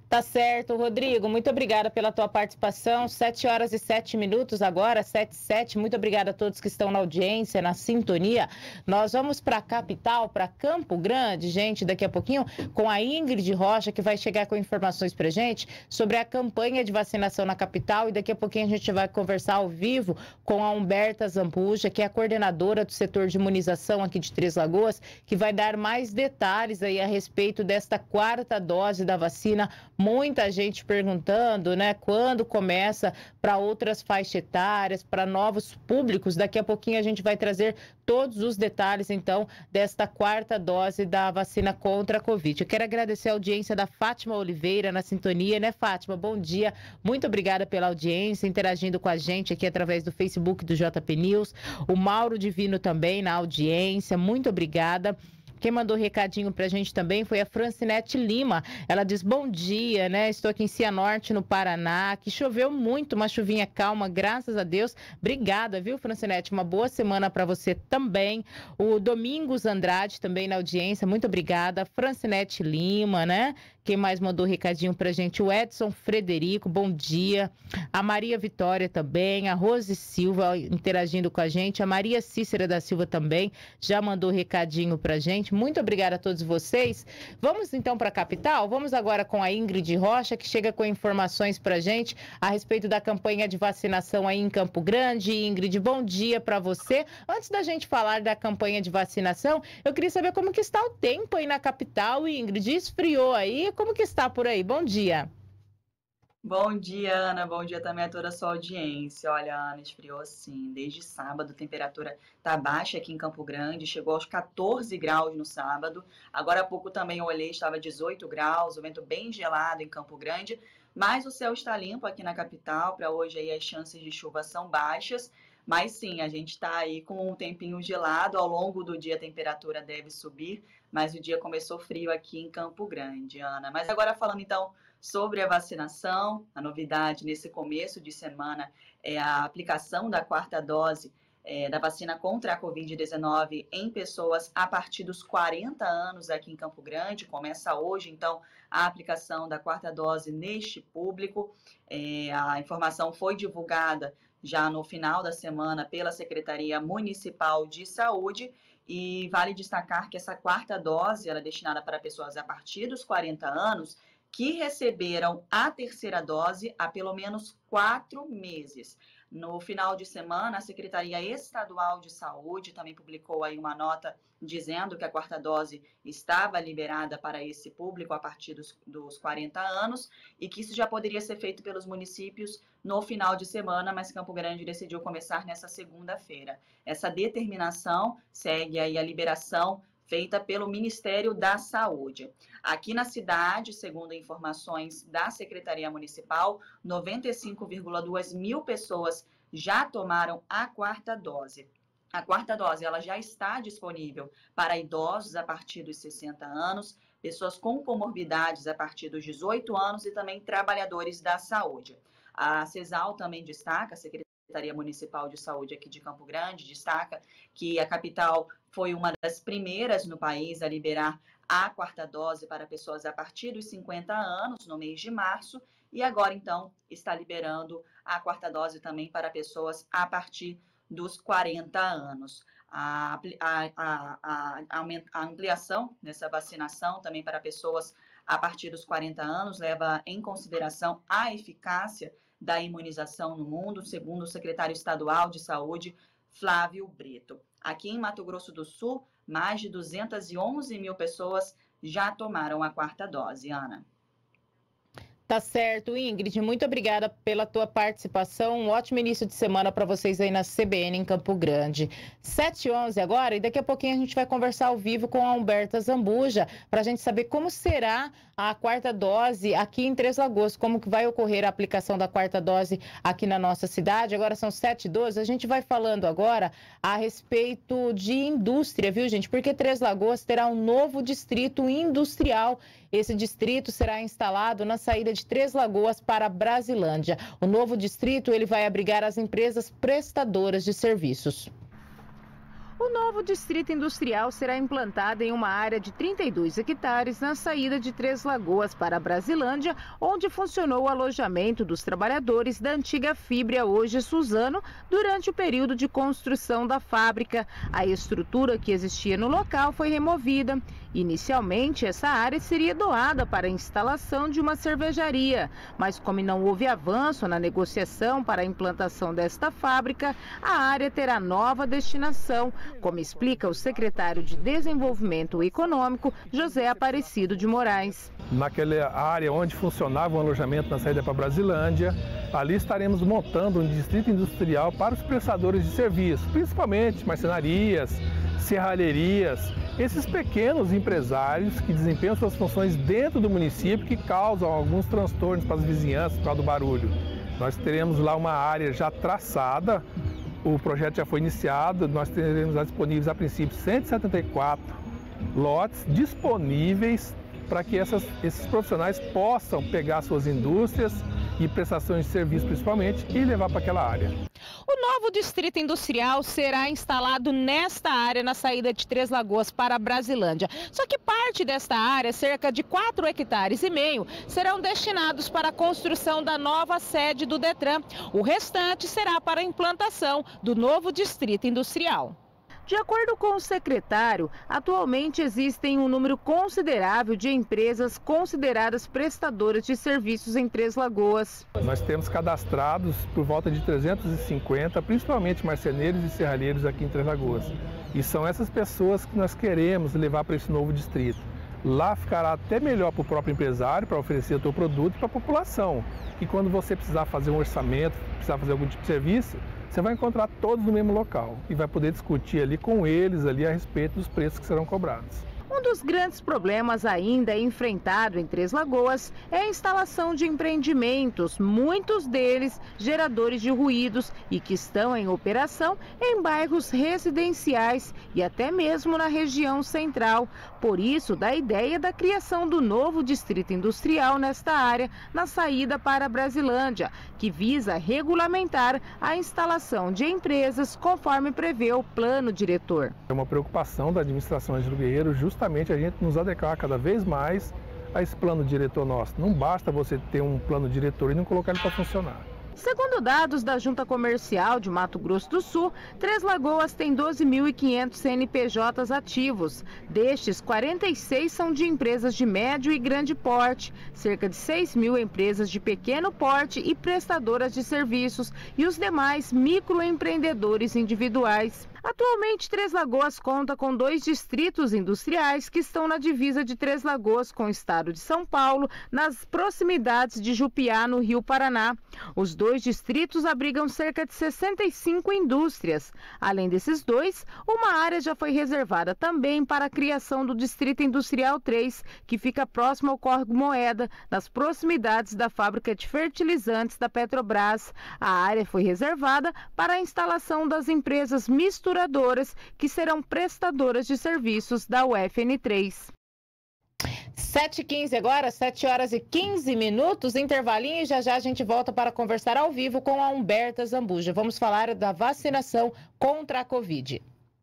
Speaker 2: Tá certo, Rodrigo. Muito obrigada pela tua participação. sete horas e sete minutos agora, sete e sete. Muito obrigada a todos que estão na audiência, na sintonia. Nós vamos para a capital, para Campo Grande, gente, daqui a pouquinho, com a Ingrid Rocha, que vai chegar com informações para gente sobre a campanha de vacinação na capital. E daqui a pouquinho a gente vai conversar ao vivo com a Humberta Zambuja, que é a coordenadora do setor de imunização aqui de Três Lagoas, que vai dar mais detalhes aí a respeito desta quarta dose da vacina. Muita gente perguntando, né, quando começa para outras faixas etárias, para novos públicos. Daqui a pouquinho a gente vai trazer todos os detalhes, então, desta quarta dose da vacina contra a Covid. Eu quero agradecer a audiência da Fátima Oliveira na sintonia, né, Fátima? Bom dia. Muito obrigada pela audiência, interagindo com a gente aqui através do Facebook do J P News. O Mauro Divino também na audiência. Muito obrigada. Quem mandou recadinho pra gente também foi a Francinete Lima. Ela diz, bom dia, né? Estou aqui em Cianorte, no Paraná, que choveu muito, uma chuvinha calma, graças a Deus. Obrigada, viu, Francinete? Uma boa semana para você também. O Domingos Andrade também na audiência, muito obrigada. Francinete Lima, né? Quem mais mandou recadinho pra gente? O Edson Frederico, bom dia. A Maria Vitória também, a Rose Silva interagindo com a gente, a Maria Cícera da Silva também já mandou recadinho pra gente. Muito obrigada a todos vocês. Vamos então para a capital? Vamos agora com a Ingrid Rocha, que chega com informações pra gente a respeito da campanha de vacinação aí em Campo Grande. Ingrid, bom dia para você. Antes da gente falar da campanha de vacinação, eu queria saber como que está o tempo aí na capital, Ingrid. Esfriou aí? Como que está por aí? Bom dia.
Speaker 18: Bom dia, Ana. Bom dia também a toda a sua audiência. Olha, Ana, esfriou assim. Desde sábado, a temperatura está baixa aqui em Campo Grande. Chegou aos quatorze graus no sábado. Agora há pouco também eu olhei, estava dezoito graus. O vento bem gelado em Campo Grande. Mas o céu está limpo aqui na capital. Para hoje aí as chances de chuva são baixas. Mas sim, a gente está aí com um tempinho gelado. Ao longo do dia a temperatura deve subir. Mas o dia começou frio aqui em Campo Grande, Ana. Mas agora falando então sobre a vacinação, a novidade nesse começo de semana é a aplicação da quarta dose é, da vacina contra a covid dezenove em pessoas a partir dos quarenta anos aqui em Campo Grande. Começa hoje, então, a aplicação da quarta dose neste público. É, a informação foi divulgada já no final da semana pela Secretaria Municipal de Saúde. E vale destacar que essa quarta dose ela é destinada para pessoas a partir dos quarenta anos que receberam a terceira dose há pelo menos quatro meses. No final de semana, a Secretaria Estadual de Saúde também publicou aí uma nota dizendo que a quarta dose estava liberada para esse público a partir dos, dos quarenta anos e que isso já poderia ser feito pelos municípios no final de semana, mas Campo Grande decidiu começar nessa segunda-feira. Essa determinação segue aí a liberação feita pelo Ministério da Saúde. Aqui na cidade, segundo informações da Secretaria Municipal, noventa e cinco vírgula dois mil pessoas já tomaram a quarta dose. A quarta dose ela já está disponível para idosos a partir dos sessenta anos, pessoas com comorbidades a partir dos dezoito anos e também trabalhadores da saúde. A CESAL também destaca, a Secretaria Municipal de Saúde aqui de Campo Grande, destaca que a capital foi uma das primeiras no país a liberar a quarta dose para pessoas a partir dos cinquenta anos, no mês de março, e agora, então, está liberando a quarta dose também para pessoas a partir dos quarenta anos. A, a, a, a, a ampliação dessa vacinação também para pessoas a partir dos quarenta anos leva em consideração a eficácia da imunização no mundo, segundo o secretário estadual de saúde, Flávio Brito. Aqui em Mato Grosso do Sul, mais de duzentas e onze mil pessoas já tomaram a quarta dose, Ana.
Speaker 2: Tá certo, Ingrid, muito obrigada pela tua participação, um ótimo início de semana para vocês aí na C B N em Campo Grande. sete e onze agora, e daqui a pouquinho a gente vai conversar ao vivo com a Humberta Zambuja, para a gente saber como será a quarta dose aqui em Três Lagoas, como que vai ocorrer a aplicação da quarta dose aqui na nossa cidade. Agora são sete e doze, a gente vai falando agora a respeito de indústria, viu, gente? Porque Três Lagoas terá um novo distrito industrial. Esse distrito será instalado na saída de Três Lagoas para Brasilândia. O novo distrito ele vai abrigar as empresas prestadoras de serviços. O novo distrito industrial será implantado em uma área de trinta e dois hectares na saída de Três Lagoas para Brasilândia, onde funcionou o alojamento dos trabalhadores da antiga Fibria, hoje Suzano, durante o período de construção da fábrica. A estrutura que existia no local foi removida. Inicialmente, essa área seria doada para a instalação de uma cervejaria, mas como não houve avanço na negociação para a implantação desta fábrica, a área terá nova destinação, como explica o secretário de Desenvolvimento Econômico, José Aparecido de Moraes.
Speaker 19: Naquela área onde funcionava o alojamento na saída para Brasilândia, ali estaremos montando um distrito industrial para os prestadores de serviços, principalmente marcenarias, serralherias, esses pequenos empresários que desempenham suas funções dentro do município, que causam alguns transtornos para as vizinhanças por causa do barulho. Nós teremos lá uma área já traçada, o projeto já foi iniciado, nós teremos lá disponíveis a princípio cento e setenta e quatro lotes disponíveis para que essas, esses profissionais possam pegar suas indústrias e prestações de serviço principalmente e levar para aquela área.
Speaker 2: O novo distrito industrial será instalado nesta área na saída de Três Lagoas para Brasilândia. Só que parte desta área, cerca de quatro hectares e meio, serão destinados para a construção da nova sede do Detran. O restante será para a implantação do novo distrito industrial. De acordo com o secretário, atualmente existem um número considerável de empresas consideradas prestadoras de serviços em Três Lagoas.
Speaker 19: Nós temos cadastrados por volta de trezentos e cinquenta, principalmente marceneiros e serralheiros aqui em Três Lagoas. E são essas pessoas que nós queremos levar para esse novo distrito. Lá ficará até melhor para o próprio empresário, para oferecer o seu produto e para a população. E quando você precisar fazer um orçamento, precisar fazer algum tipo de serviço, você vai encontrar todos no mesmo local e vai poder discutir ali com eles ali a respeito dos preços que serão cobrados.
Speaker 2: Um dos grandes problemas ainda enfrentado em Três Lagoas é a instalação de empreendimentos, muitos deles geradores de ruídos e que estão em operação em bairros residenciais e até mesmo na região central. Por isso, da ideia da criação do novo distrito industrial nesta área, na saída para Brasilândia, que visa regulamentar a instalação de empresas conforme prevê o plano diretor.
Speaker 19: É uma preocupação da administração Ângelo Guerreiro justamente a gente nos adequar cada vez mais a esse plano diretor nosso. Não basta você ter um plano diretor e não colocar ele para funcionar.
Speaker 2: Segundo dados da Junta Comercial de Mato Grosso do Sul, Três Lagoas tem doze mil e quinhentos C N P Js ativos. Destes, quarenta e seis são de empresas de médio e grande porte, cerca de seis mil empresas de pequeno porte e prestadoras de serviços e os demais microempreendedores individuais. Atualmente, Três Lagoas conta com dois distritos industriais que estão na divisa de Três Lagoas com o estado de São Paulo, nas proximidades de Jupiá, no Rio Paraná. Os dois distritos abrigam cerca de sessenta e cinco indústrias. Além desses dois, uma área já foi reservada também para a criação do Distrito Industrial três, que fica próximo ao Córrego Moeda, nas proximidades da fábrica de fertilizantes da Petrobras. A área foi reservada para a instalação das empresas misturadoras que serão prestadoras de serviços da U F N três. sete e quinze agora, sete horas e quinze minutos, intervalinho, e já já a gente volta para conversar ao vivo com a Humberta Zambuja. Vamos falar da vacinação contra a Covid.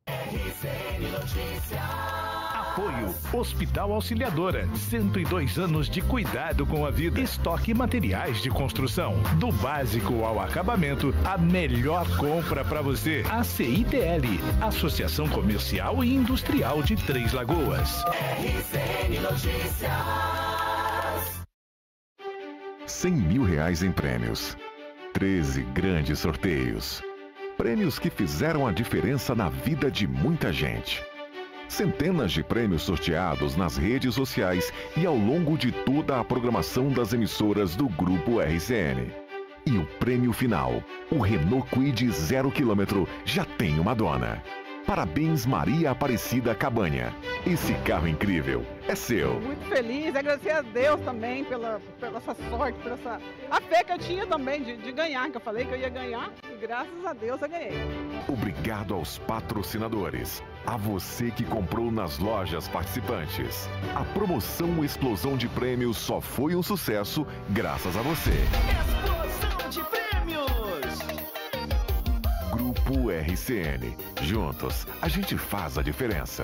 Speaker 13: R C N Notícias. Apoio Hospital Auxiliadora, cento e dois anos de cuidado com a vida. Estoque materiais de construção, do básico ao acabamento, a melhor compra para você. A C I T L, Associação Comercial e Industrial de Três Lagoas. R C N Notícias.
Speaker 20: cem mil reais em prêmios. treze grandes sorteios. Prêmios que fizeram a diferença na vida de muita gente. Centenas de prêmios sorteados nas redes sociais e ao longo de toda a programação das emissoras do Grupo R C N. E o prêmio final, o Renault Kwid zero quilômetro, já tem uma dona. Parabéns, Maria Aparecida Cabanha. Esse carro incrível é seu.
Speaker 21: Muito feliz, agradecer a Deus também pela, pela essa sorte, pela essa a fé que eu tinha também de, de ganhar, que eu falei que eu ia ganhar e graças a Deus eu ganhei.
Speaker 20: Obrigado aos patrocinadores, a você que comprou nas lojas participantes. A promoção Explosão de Prêmios só foi um sucesso graças a você.
Speaker 17: Explosão de prêmios!
Speaker 20: Grupo Grupo R C N. Juntos, a gente faz a diferença.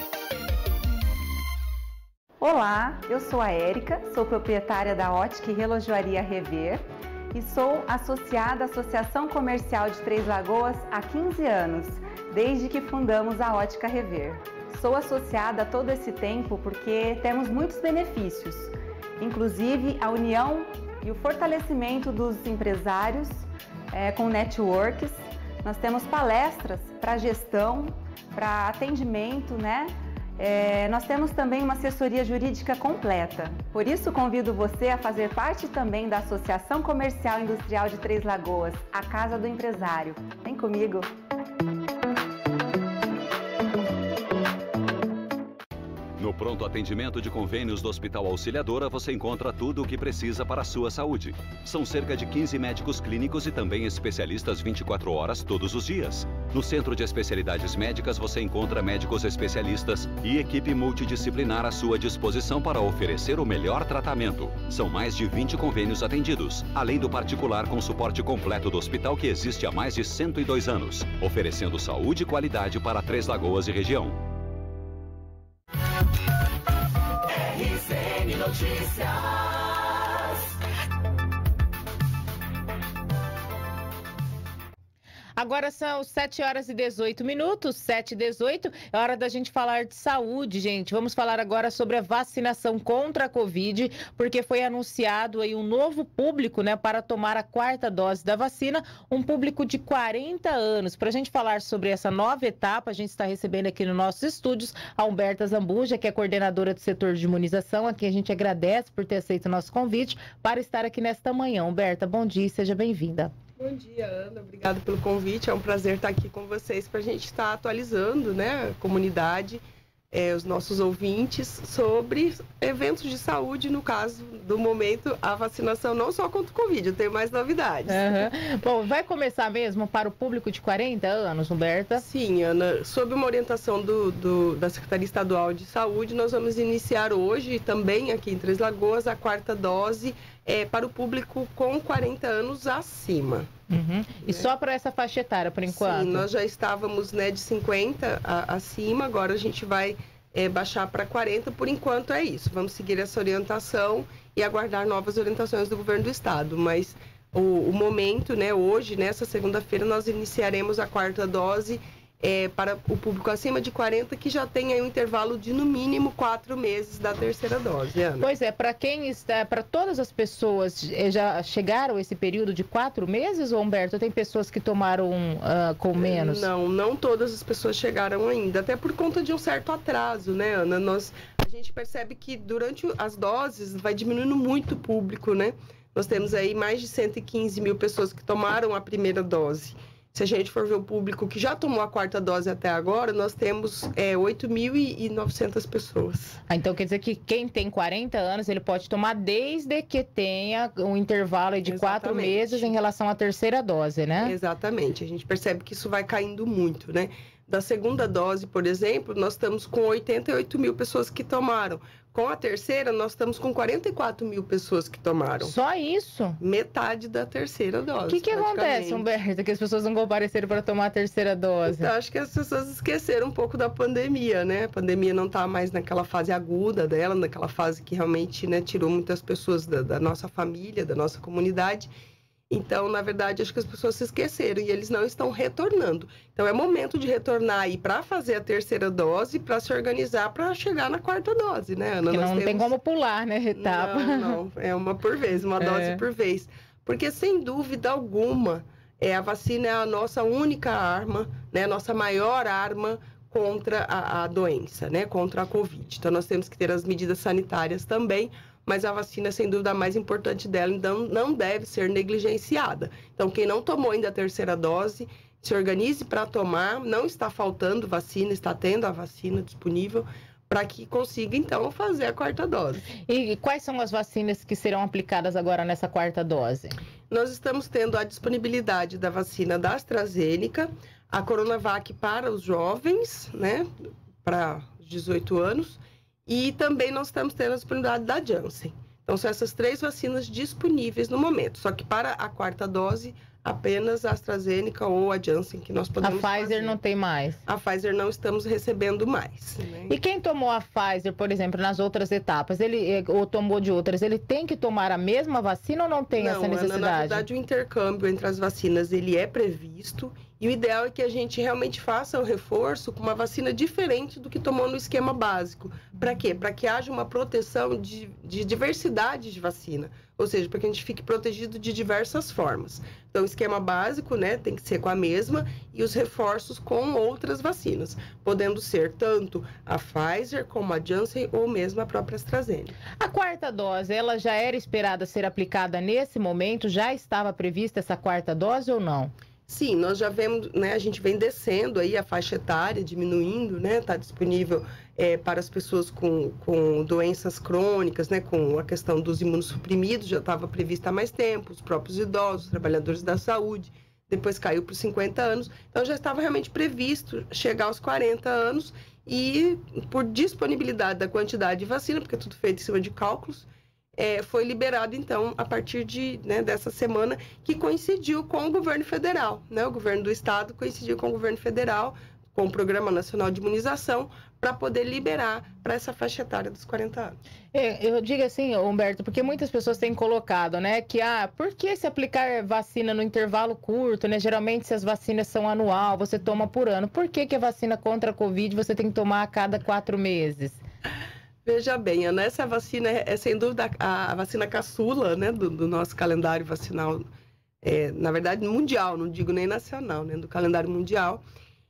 Speaker 3: Olá, eu sou a Érica, sou proprietária da Ótica e Relojoaria Rever e sou associada à Associação Comercial de Três Lagoas há quinze anos, desde que fundamos a Ótica Rever. Sou associada a todo esse tempo porque temos muitos benefícios, inclusive a união e o fortalecimento dos empresários é, com networks. Nós temos palestras para gestão, para atendimento, né? É, nós temos também uma assessoria jurídica completa. Por isso, convido você a fazer parte também da Associação Comercial e Industrial de Três Lagoas, a Casa do Empresário. Vem comigo!
Speaker 22: No pronto atendimento de convênios do Hospital Auxiliadora, você encontra tudo o que precisa para a sua saúde. São cerca de quinze médicos clínicos e também especialistas vinte e quatro horas todos os dias. No Centro de Especialidades Médicas, você encontra médicos especialistas e equipe multidisciplinar à sua disposição para oferecer o melhor tratamento. São mais de vinte convênios atendidos, além do particular com suporte completo do hospital que existe há mais de cento e dois anos, oferecendo saúde e qualidade para Três Lagoas e região.
Speaker 17: R C N Notícias.
Speaker 2: Agora são sete horas e dezoito minutos, sete e dezoito, é hora da gente falar de saúde, gente. Vamos falar agora sobre a vacinação contra a Covid, porque foi anunciado aí um novo público, né, para tomar a quarta dose da vacina, um público de quarenta anos. Para a gente falar sobre essa nova etapa, a gente está recebendo aqui nos nossos estúdios a Humberta Zambuja, que é coordenadora do setor de imunização, a quem a gente agradece por ter aceito o nosso convite para estar aqui nesta manhã. Humberta, bom dia e seja bem-vinda.
Speaker 23: Bom dia, Ana. Obrigada pelo convite. É um prazer estar aqui com vocês para a gente estar atualizando, né, a comunidade, é, os nossos ouvintes, sobre eventos de saúde, no caso do momento, a vacinação não só contra o Covid, eu tenho mais novidades.
Speaker 2: Uhum. Bom, vai começar mesmo para o público de quarenta anos, Humberta?
Speaker 23: Sim, Ana. Sob uma orientação do, do, da Secretaria Estadual de Saúde, nós vamos iniciar hoje, também aqui em Três Lagoas, a quarta dose é, para o público com quarenta anos acima.
Speaker 2: Uhum. E só para essa faixa etária, por enquanto?
Speaker 23: Sim, nós já estávamos, né, de cinquenta a, acima, agora a gente vai é, baixar para quarenta, por enquanto é isso. Vamos seguir essa orientação e aguardar novas orientações do governo do estado, mas o, o momento, né, hoje, nessa segunda-feira, nós iniciaremos a quarta dose É, para o público acima de quarenta, que já tem aí um intervalo de no mínimo quatro meses da terceira dose, Ana.
Speaker 2: Pois é, para quem está, para todas as pessoas já chegaram esse período de quatro meses, ou Humberto, tem pessoas que tomaram uh, com menos?
Speaker 23: Não, não todas as pessoas chegaram ainda, até por conta de um certo atraso, né, Ana? Nós, a gente percebe que durante as doses vai diminuindo muito o público, né? Nós temos aí mais de cento e quinze mil pessoas que tomaram a primeira dose. Se a gente for ver o público que já tomou a quarta dose até agora, nós temos é, oito mil e novecentas pessoas.
Speaker 2: Ah, então quer dizer que quem tem quarenta anos, ele pode tomar desde que tenha um intervalo de quatro meses em relação à terceira dose, né?
Speaker 23: Exatamente. A gente percebe que isso vai caindo muito, né? Da segunda dose, por exemplo, nós estamos com oitenta e oito mil pessoas que tomaram. Com a terceira, nós estamos com quarenta e quatro mil pessoas que tomaram.
Speaker 2: Só isso?
Speaker 23: Metade da terceira dose.
Speaker 2: O que, que acontece, Humberto, que as pessoas não compareceram para tomar a terceira dose?
Speaker 23: Então, acho que as pessoas esqueceram um pouco da pandemia, né? A pandemia não está mais naquela fase aguda dela, naquela fase que realmente, né, tirou muitas pessoas da, da nossa família, da nossa comunidade. Então, na verdade, acho que as pessoas se esqueceram e eles não estão retornando. Então, é momento de retornar aí para fazer a terceira dose, para se organizar para chegar na quarta dose, né, Ana?
Speaker 2: Porque não
Speaker 23: temos...
Speaker 2: tem como pular, né, etapa?
Speaker 23: Não, não. É uma por vez, uma é. dose por vez. Porque, sem dúvida alguma, é, a vacina é a nossa única arma, né, a nossa maior arma contra a, a doença, né, contra a Covid. Então, nós temos que ter as medidas sanitárias também, mas a vacina, sem dúvida, a mais importante dela, então não deve ser negligenciada. Então, quem não tomou ainda a terceira dose, se organize para tomar, não está faltando vacina, está tendo a vacina disponível, para que consiga, então, fazer a quarta dose.
Speaker 2: E quais são as vacinas que serão aplicadas agora nessa quarta dose?
Speaker 23: Nós estamos tendo a disponibilidade da vacina da AstraZeneca, a Coronavac para os jovens, né, para dezoito anos, e também nós estamos tendo a disponibilidade da Janssen. Então, são essas três vacinas disponíveis no momento. Só que para a quarta dose, apenas a AstraZeneca ou a Janssen, que nós podemos
Speaker 2: A Pfizer
Speaker 23: fazer.
Speaker 2: não tem mais.
Speaker 23: A Pfizer não estamos recebendo mais. Né?
Speaker 2: E quem tomou a Pfizer, por exemplo, nas outras etapas, ele ou tomou de outras, ele tem que tomar a mesma vacina ou não tem
Speaker 23: não,
Speaker 2: essa necessidade?
Speaker 23: Ana, na verdade, o intercâmbio entre as vacinas, ele é previsto. E o ideal é que a gente realmente faça o reforço com uma vacina diferente do que tomou no esquema básico. Para quê? Para que haja uma proteção de, de diversidade de vacina. Ou seja, para que a gente fique protegido de diversas formas. Então, o esquema básico, né, tem que ser com a mesma e os reforços com outras vacinas. Podendo ser tanto a Pfizer como a Janssen ou mesmo a própria AstraZeneca.
Speaker 2: A quarta dose, ela já era esperada ser aplicada nesse momento? Já estava prevista essa quarta dose ou não?
Speaker 23: Sim, nós já vemos, né, a gente vem descendo aí a faixa etária, diminuindo, né, está disponível é, para as pessoas com, com doenças crônicas, né, com a questão dos imunossuprimidos, já estava prevista há mais tempo, os próprios idosos, os trabalhadores da saúde, depois caiu para os cinquenta anos, então já estava realmente previsto chegar aos quarenta anos e por disponibilidade da quantidade de vacina, porque é tudo feito em cima de cálculos, É, foi liberado, então, a partir de, né, dessa semana, que coincidiu com o governo federal. Né? O governo do estado coincidiu com o governo federal, com o Programa Nacional de Imunização, para poder liberar para essa faixa etária dos quarenta anos.
Speaker 2: É, eu digo assim, Humberto, porque muitas pessoas têm colocado, né, que, ah, por que se aplicar vacina no intervalo curto, né? Geralmente, se as vacinas são anual, você toma por ano. Por que que a vacina contra a Covid você tem que tomar a cada quatro meses?
Speaker 23: Veja bem, Ana, essa vacina é, é sem dúvida a, a vacina caçula, né, do, do nosso calendário vacinal, é, na verdade mundial, não digo nem nacional, né, do calendário mundial.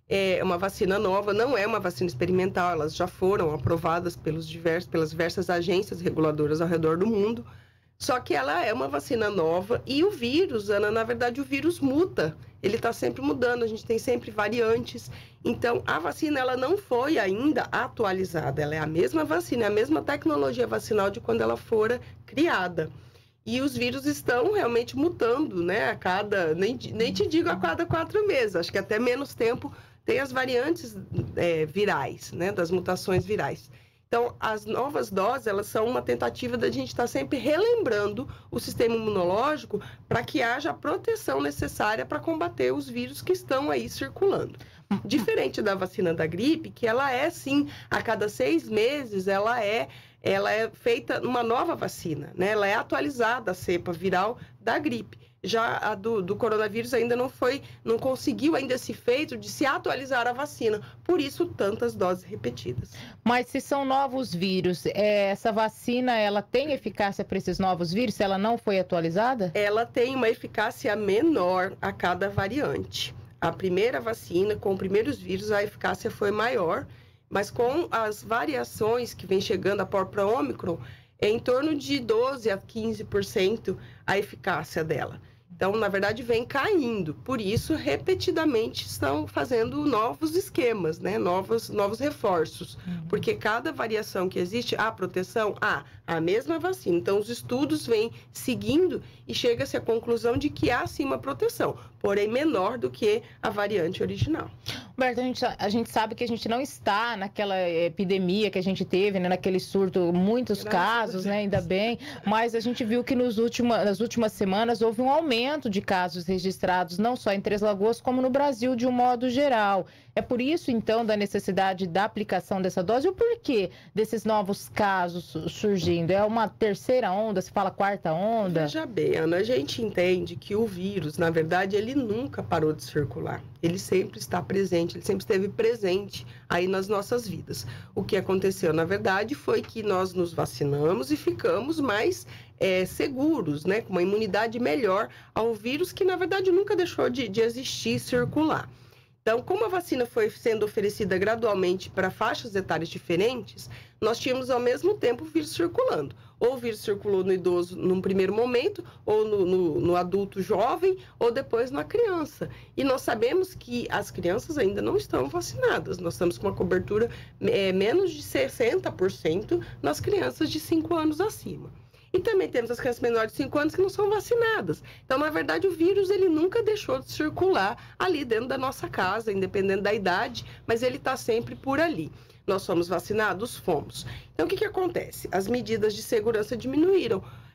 Speaker 23: É uma vacina nova, não é uma vacina experimental, elas já foram aprovadas pelos diversos, pelas diversas agências reguladoras ao redor do mundo, só que ela é uma vacina nova e o vírus, Ana, na verdade o vírus muta, ele está sempre mudando, a gente tem sempre variantes, então a vacina ela não foi ainda atualizada, ela é a mesma vacina, é a mesma tecnologia vacinal de quando ela fora criada. E os vírus estão realmente mutando, né, a cada, nem, nem te digo a cada quatro meses, acho que até menos tempo tem as variantes é, virais, né, das mutações virais. Então, as novas doses, elas são uma tentativa da gente estar sempre relembrando o sistema imunológico para que haja a proteção necessária para combater os vírus que estão aí circulando. Diferente da vacina da gripe, que ela é, sim, a cada seis meses, ela é, ela é feita uma nova vacina, né? Ela é atualizada, a cepa viral da gripe. Já a do, do coronavírus ainda não foi, não conseguiu ainda esse feito de se atualizar a vacina, por isso tantas doses repetidas.
Speaker 2: Mas se são novos vírus, é, essa vacina, ela tem eficácia para esses novos vírus, se ela não foi atualizada?
Speaker 23: Ela tem uma eficácia menor a cada variante. A primeira vacina, com os primeiros vírus, a eficácia foi maior, mas com as variações que vem chegando, a própria Ômicron, é em torno de doze a quinze por cento a eficácia dela. Então, na verdade, vem caindo. Por isso, repetidamente estão fazendo novos esquemas, né? Novos, novos reforços. Uhum. Porque cada variação que existe, a proteção, há a mesma vacina. Então, os estudos vêm seguindo e chega-se à conclusão de que há, sim, uma proteção, porém menor do que a variante original.
Speaker 2: Humberto, a gente, a gente sabe que a gente não está naquela epidemia que a gente teve, né? Naquele surto, muitos Graças casos, né? Ainda bem. Mas a gente viu que nos última, nas últimas semanas houve um aumento de casos registrados, não só em Três Lagoas, como no Brasil de um modo geral. É por isso, então, da necessidade da aplicação dessa dose? E o porquê desses novos casos surgindo? É uma terceira onda? Se fala quarta onda?
Speaker 23: Veja bem, Ana, a gente entende que o vírus, na verdade, ele nunca parou de circular. Ele sempre está presente, ele sempre esteve presente aí nas nossas vidas. O que aconteceu, na verdade, foi que nós nos vacinamos e ficamos mais é, seguros, né? Com uma imunidade melhor ao vírus que, na verdade, nunca deixou de, de existir e circular. Então, como a vacina foi sendo oferecida gradualmente para faixas etárias diferentes, nós tínhamos ao mesmo tempo o vírus circulando. Ou o vírus circulou no idoso num primeiro momento, ou no, no, no adulto jovem, ou depois na criança. E nós sabemos que as crianças ainda não estão vacinadas. Nós estamos com uma cobertura é, menos de sessenta por cento nas crianças de cinco anos acima. E também temos as crianças menores de cinco anos que não são vacinadas. Então, na verdade, o vírus ele nunca deixou de circular ali dentro da nossa casa, independente da idade, mas ele está sempre por ali. Nós fomos vacinados? Fomos. Então, o que, que acontece? As medidas de segurança diminuíram.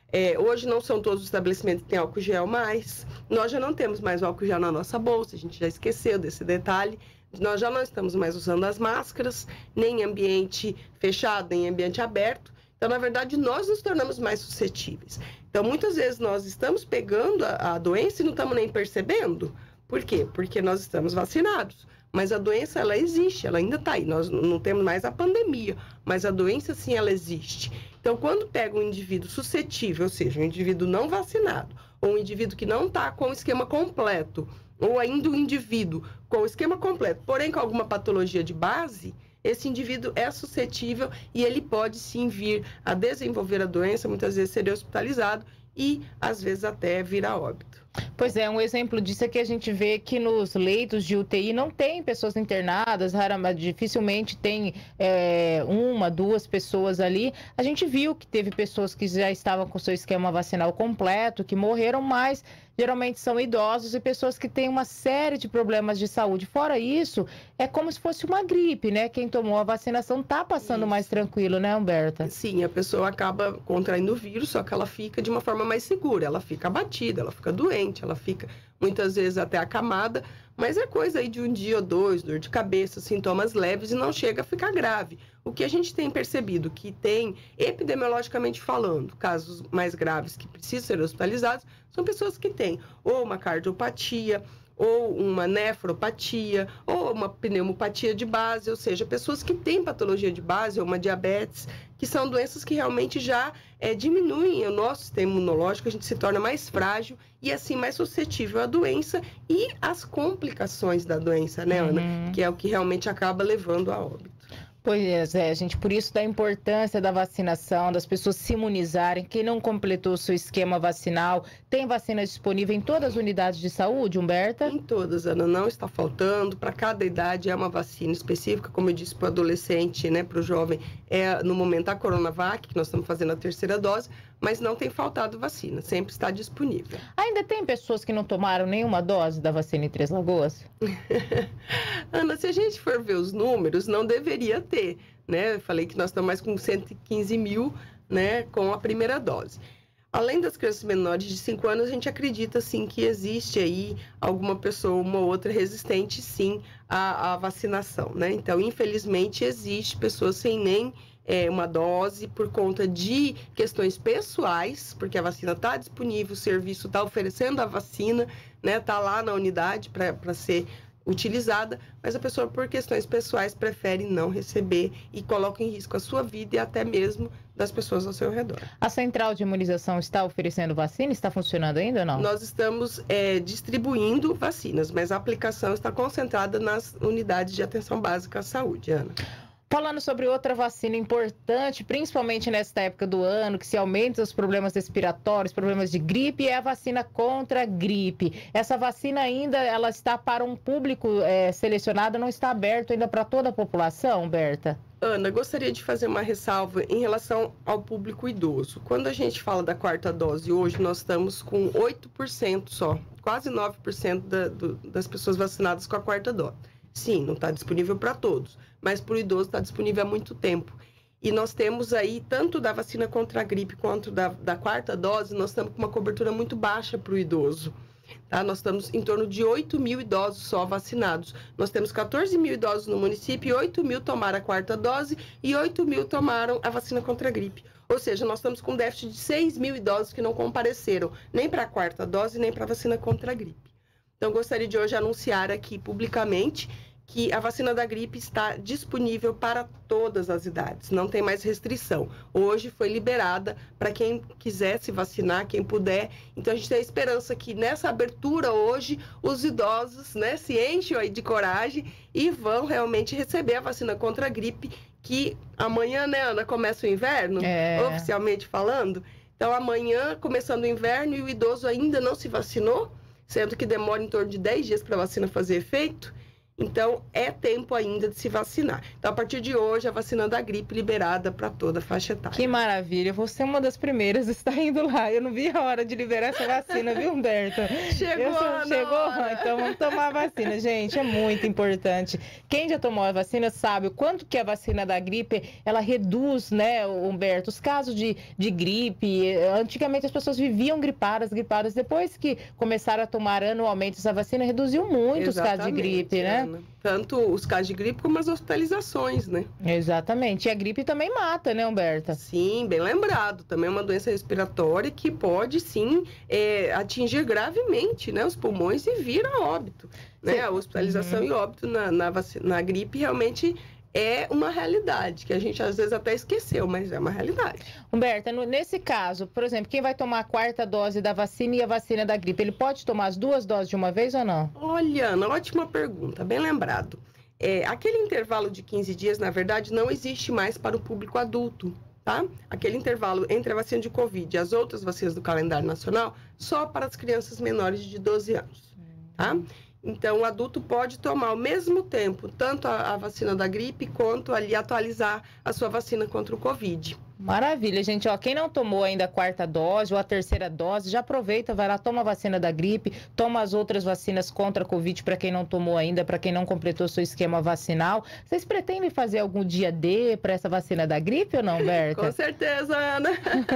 Speaker 23: É, hoje não são todos os estabelecimentos que têm álcool gel mais. Nós já não temos mais o álcool gel na nossa bolsa, a gente já esqueceu desse detalhe. Nós já não estamos mais usando as máscaras, nem em ambiente fechado, nem em ambiente aberto. Então, na verdade, nós nos tornamos mais suscetíveis. Então, muitas vezes nós estamos pegando a, a doença e não estamos nem percebendo. Por quê? Porque nós estamos vacinados. Mas a doença, ela existe, ela ainda está aí. Nós não temos mais a pandemia, mas a doença, sim, ela existe. Então, quando pega um indivíduo suscetível, ou seja, um indivíduo não vacinado, ou um indivíduo que não está com o esquema completo, ou ainda um indivíduo com o esquema completo, porém com alguma patologia de base, esse indivíduo é suscetível e ele pode sim vir a desenvolver a doença, muitas vezes ser hospitalizado e às vezes até vir a óbito.
Speaker 2: Pois é, um exemplo disso é que a gente vê que nos leitos de U T I não tem pessoas internadas, raramente, dificilmente tem é, uma, duas pessoas ali. A gente viu que teve pessoas que já estavam com seu esquema vacinal completo, que morreram, mas geralmente são idosos e pessoas que têm uma série de problemas de saúde. Fora isso, é como se fosse uma gripe, né? Quem tomou a vacinação está passando isso. mais tranquilo, né, Humberta?
Speaker 23: Sim, a pessoa acaba contraindo o vírus, só que ela fica de uma forma mais segura. Ela fica abatida, ela fica doente, ela fica muitas vezes até acamada, mas é coisa aí de um dia ou dois, dor de cabeça, sintomas leves e não chega a ficar grave. O que a gente tem percebido que tem, epidemiologicamente falando, casos mais graves que precisam ser hospitalizados, são pessoas que têm ou uma cardiopatia, ou uma nefropatia, ou uma pneumopatia de base, ou seja, pessoas que têm patologia de base, ou uma diabetes, que são doenças que realmente já é, diminuem o nosso sistema imunológico, a gente se torna mais frágil e assim mais suscetível à doença e às complicações da doença, né, Ana? Uhum. Que é o que realmente acaba levando a óbito.
Speaker 2: Pois é, gente, por isso da importância da vacinação, das pessoas se imunizarem. Quem não completou o seu esquema vacinal, tem vacina disponível em todas as unidades de saúde, Humberta?
Speaker 23: Em todas, Ana, não está faltando. Para cada idade é uma vacina específica, como eu disse, para o adolescente, né, para o jovem, é no momento a Coronavac, que nós estamos fazendo a terceira dose, mas não tem faltado vacina, sempre está disponível.
Speaker 2: Ainda tem pessoas que não tomaram nenhuma dose da vacina em Três Lagoas?
Speaker 23: Ana, se a gente for ver os números, não deveria ter, né? Eu falei que nós estamos mais com cento e quinze mil, né, com a primeira dose. Além das crianças menores de cinco anos, a gente acredita, sim, que existe aí alguma pessoa, uma ou outra resistente, sim, à, à vacinação, né? Então, infelizmente, existe pessoas sem nem é, uma dose por conta de questões pessoais, porque a vacina está disponível, o serviço está oferecendo a vacina, né? Está lá na unidade para ser utilizada, mas a pessoa, por questões pessoais, prefere não receber e coloca em risco a sua vida e até mesmo das pessoas ao seu redor.
Speaker 2: A central de imunização está oferecendo vacina? Está funcionando ainda ou não?
Speaker 23: Nós estamos é, distribuindo vacinas, mas a aplicação está concentrada nas unidades de atenção básica à saúde, Ana.
Speaker 2: Falando sobre outra vacina importante, principalmente nesta época do ano, que se aumenta os problemas respiratórios, problemas de gripe, é a vacina contra a gripe. Essa vacina ainda ela está para um público é, selecionado, não está aberto ainda para toda a população, Berta?
Speaker 23: Ana, gostaria de fazer uma ressalva em relação ao público idoso. Quando a gente fala da quarta dose, hoje nós estamos com oito por cento só, quase nove por cento da, do, das pessoas vacinadas com a quarta dose. Sim, não está disponível para todos, mas para o idoso está disponível há muito tempo. E nós temos aí, tanto da vacina contra a gripe quanto da, da quarta dose, nós estamos com uma cobertura muito baixa para o idoso. Tá? Nós estamos em torno de oito mil idosos só vacinados. Nós temos quatorze mil idosos no município, e oito mil tomaram a quarta dose e oito mil tomaram a vacina contra a gripe. Ou seja, nós estamos com um déficit de seis mil idosos que não compareceram nem para a quarta dose, nem para a vacina contra a gripe. Então, gostaria de hoje anunciar aqui publicamente que a vacina da gripe está disponível para todas as idades, não tem mais restrição. Hoje foi liberada para quem quiser se vacinar, quem puder. Então, a gente tem a esperança que nessa abertura hoje, os idosos, né, se enchem aí de coragem e vão realmente receber a vacina contra a gripe, que amanhã, né, Ana, começa o inverno, é. oficialmente falando. Então, amanhã, começando o inverno, e o idoso ainda não se vacinou, sendo que demora em torno de dez dias para a vacina fazer efeito. Então, é tempo ainda de se vacinar. Então, a partir de hoje, a vacina da gripe liberada para toda a faixa etária.
Speaker 2: Que maravilha. Você é uma das primeiras, está indo lá. Eu não vi a hora de liberar essa vacina, viu, Humberta?
Speaker 23: Chegou,
Speaker 2: sou, Chegou? Então, vamos tomar a vacina. Gente, é muito importante. Quem já tomou a vacina sabe o quanto que a vacina da gripe, ela reduz, né, Humberto, os casos de, de gripe. Antigamente, as pessoas viviam gripadas, gripadas. Depois que começaram a tomar anualmente essa vacina, reduziu muito os casos de gripe, né?
Speaker 23: Tanto os casos de gripe como as hospitalizações, né?
Speaker 2: Exatamente. E a gripe também mata, né, Humberta?
Speaker 23: Sim, bem lembrado. Também é uma doença respiratória que pode, sim, é, atingir gravemente, né, os pulmões e vir a óbito. Né? A hospitalização uhum. e óbito na, na, vacina, na gripe realmente é uma realidade, que a gente às vezes até esqueceu, mas é uma realidade.
Speaker 2: Humberta, no, nesse caso, por exemplo, quem vai tomar a quarta dose da vacina e a vacina da gripe, ele pode tomar as duas doses de uma vez ou não?
Speaker 23: Olha, Ana, ótima pergunta, bem lembrado. É, aquele intervalo de quinze dias, na verdade, não existe mais para o público adulto, tá? Aquele intervalo entre a vacina de Covid e as outras vacinas do calendário nacional, só para as crianças menores de doze anos, tá? Então, o adulto pode tomar ao mesmo tempo, tanto a, a vacina da gripe, quanto ali atualizar a sua vacina contra o Covid.
Speaker 2: Maravilha, gente. Ó, quem não tomou ainda a quarta dose ou a terceira dose, já aproveita, vai lá, toma a vacina da gripe, toma as outras vacinas contra a Covid para quem não tomou ainda, para quem não completou seu esquema vacinal. Vocês pretendem fazer algum dia D para essa vacina da gripe ou não, Berta?
Speaker 23: Com certeza, Ana.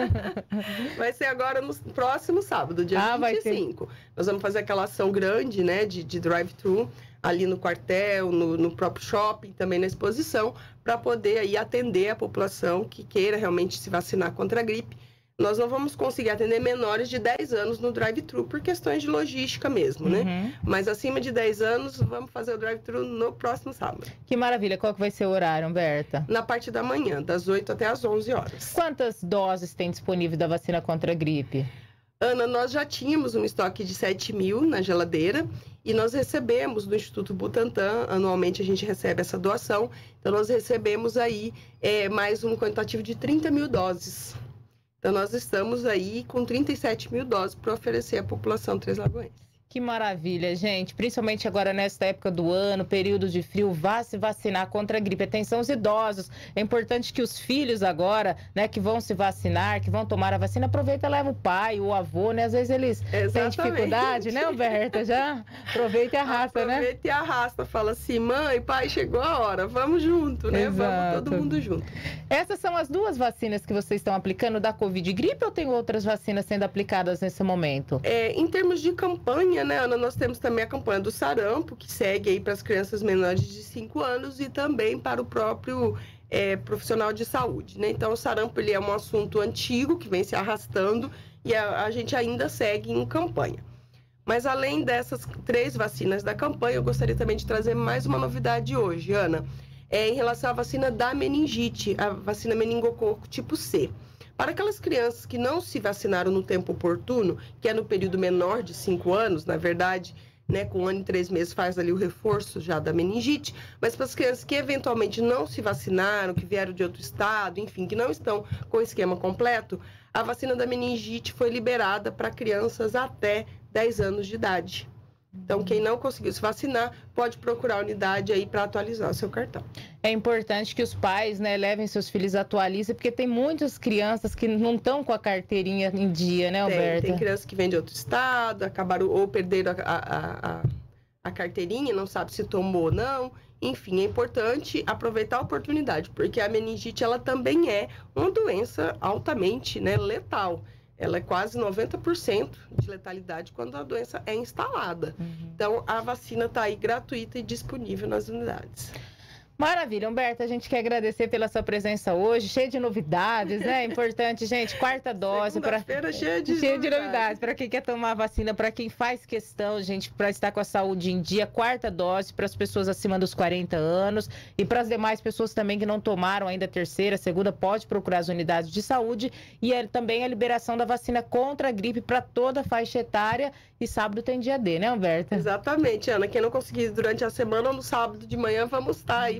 Speaker 23: Vai ser agora no próximo sábado, dia
Speaker 2: ah,
Speaker 23: vinte e cinco. Vai ser... Nós vamos fazer aquela ação grande, né, de, de drive-thru, ali no quartel, no, no próprio shopping, também na exposição, para poder aí atender a população que queira realmente se vacinar contra a gripe. Nós não vamos conseguir atender menores de dez anos no drive-thru, por questões de logística mesmo, né?
Speaker 2: Uhum.
Speaker 23: Mas acima de dez anos, vamos fazer o drive-thru no próximo sábado.
Speaker 2: Que maravilha. Qual que vai ser o horário, Humberta?
Speaker 23: Na parte da manhã, das oito até as onze horas.
Speaker 2: Quantas doses tem disponível da vacina contra a gripe?
Speaker 23: Ana, nós já tínhamos um estoque de sete mil na geladeira e nós recebemos do Instituto Butantan, anualmente a gente recebe essa doação, então nós recebemos aí é, mais um quantitativo de trinta mil doses. Então nós estamos aí com trinta e sete mil doses para oferecer à população treslagoense.
Speaker 2: Que maravilha, gente. Principalmente agora nesta época do ano, período de frio, vá se vacinar contra a gripe. Atenção, os idosos. É importante que os filhos agora, né, que vão se vacinar, que vão tomar a vacina, aproveita e leva o pai, o avô, né? Às vezes eles
Speaker 23: Exatamente.
Speaker 2: têm dificuldade, né, Humberta? Já aproveita e arrasta, né?
Speaker 23: Aproveita e arrasta. Fala assim, mãe, pai, chegou a hora. Vamos junto, né?
Speaker 2: Exato.
Speaker 23: Vamos todo mundo junto.
Speaker 2: Essas são as duas vacinas que vocês estão aplicando da Covid e gripe ou tem outras vacinas sendo aplicadas nesse momento?
Speaker 23: É, em termos de campanha, né, Ana, nós temos também a campanha do sarampo, que segue aí para as crianças menores de cinco anos e também para o próprio é, profissional de saúde, né? Então, o sarampo, ele é um assunto antigo, que vem se arrastando e a, a gente ainda segue em campanha. Mas, além dessas três vacinas da campanha, eu gostaria também de trazer mais uma novidade hoje, Ana, é em relação à vacina da meningite, a vacina meningococo tipo C. Para aquelas crianças que não se vacinaram no tempo oportuno, que é no período menor de cinco anos, na verdade, né, com um ano e três meses faz ali o reforço já da meningite, mas para as crianças que eventualmente não se vacinaram, que vieram de outro estado, enfim, que não estão com o esquema completo, a vacina da meningite foi liberada para crianças até dez anos de idade. Então, quem não conseguiu se vacinar, pode procurar a unidade aí para atualizar o seu cartão.
Speaker 2: É importante que os pais, né, levem seus filhos, atualizem, porque tem muitas crianças que não estão com a carteirinha em dia, né, Alberta?
Speaker 23: Tem, tem crianças que vêm de outro estado, acabaram ou perderam a, a, a, a carteirinha, não sabe se tomou ou não. Enfim, é importante aproveitar a oportunidade, porque a meningite, ela também é uma doença altamente, né, letal. Ela é quase noventa por cento de letalidade quando a doença é instalada. Uhum. Então, a vacina está aí gratuita e disponível nas unidades.
Speaker 2: Maravilha, Humberta, a gente quer agradecer pela sua presença hoje, cheia de novidades, né? Importante, gente, quarta dose.
Speaker 23: Segunda-feira cheia de
Speaker 2: cheia
Speaker 23: novidades.
Speaker 2: de novidades. Para quem quer tomar a vacina, para quem faz questão, gente, para estar com a saúde em dia, quarta dose para as pessoas acima dos quarenta anos e para as demais pessoas também que não tomaram ainda a terceira, segunda, pode procurar as unidades de saúde e é também a liberação da vacina contra a gripe para toda a faixa etária e sábado tem dia D, né, Humberta?
Speaker 23: Exatamente, Ana. Quem não conseguir durante a semana ou no sábado de manhã, vamos estar aí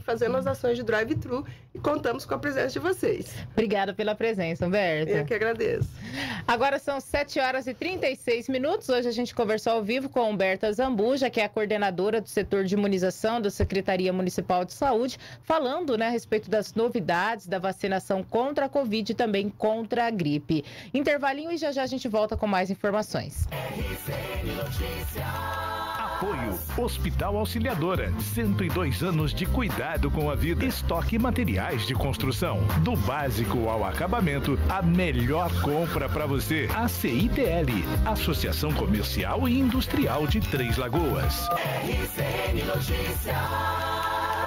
Speaker 23: fazendo as ações de drive-thru e contamos com a presença de vocês.
Speaker 2: Obrigada pela presença, Humberto.
Speaker 23: Eu que agradeço.
Speaker 2: Agora são sete horas e trinta e seis minutos. Hoje a gente conversou ao vivo com a Humberta Zambuja, que é a coordenadora do setor de imunização da Secretaria Municipal de Saúde, falando, né, a respeito das novidades da vacinação contra a Covid e também contra a gripe. Intervalinho e já já a gente volta com mais informações.
Speaker 13: Apoio Hospital Auxiliadora, cento e dois anos de cuidado com a vida. Estoque materiais de construção, do básico ao acabamento, a melhor compra para você. A C I T L, Associação Comercial e Industrial de Três Lagoas.
Speaker 17: R C N Notícias.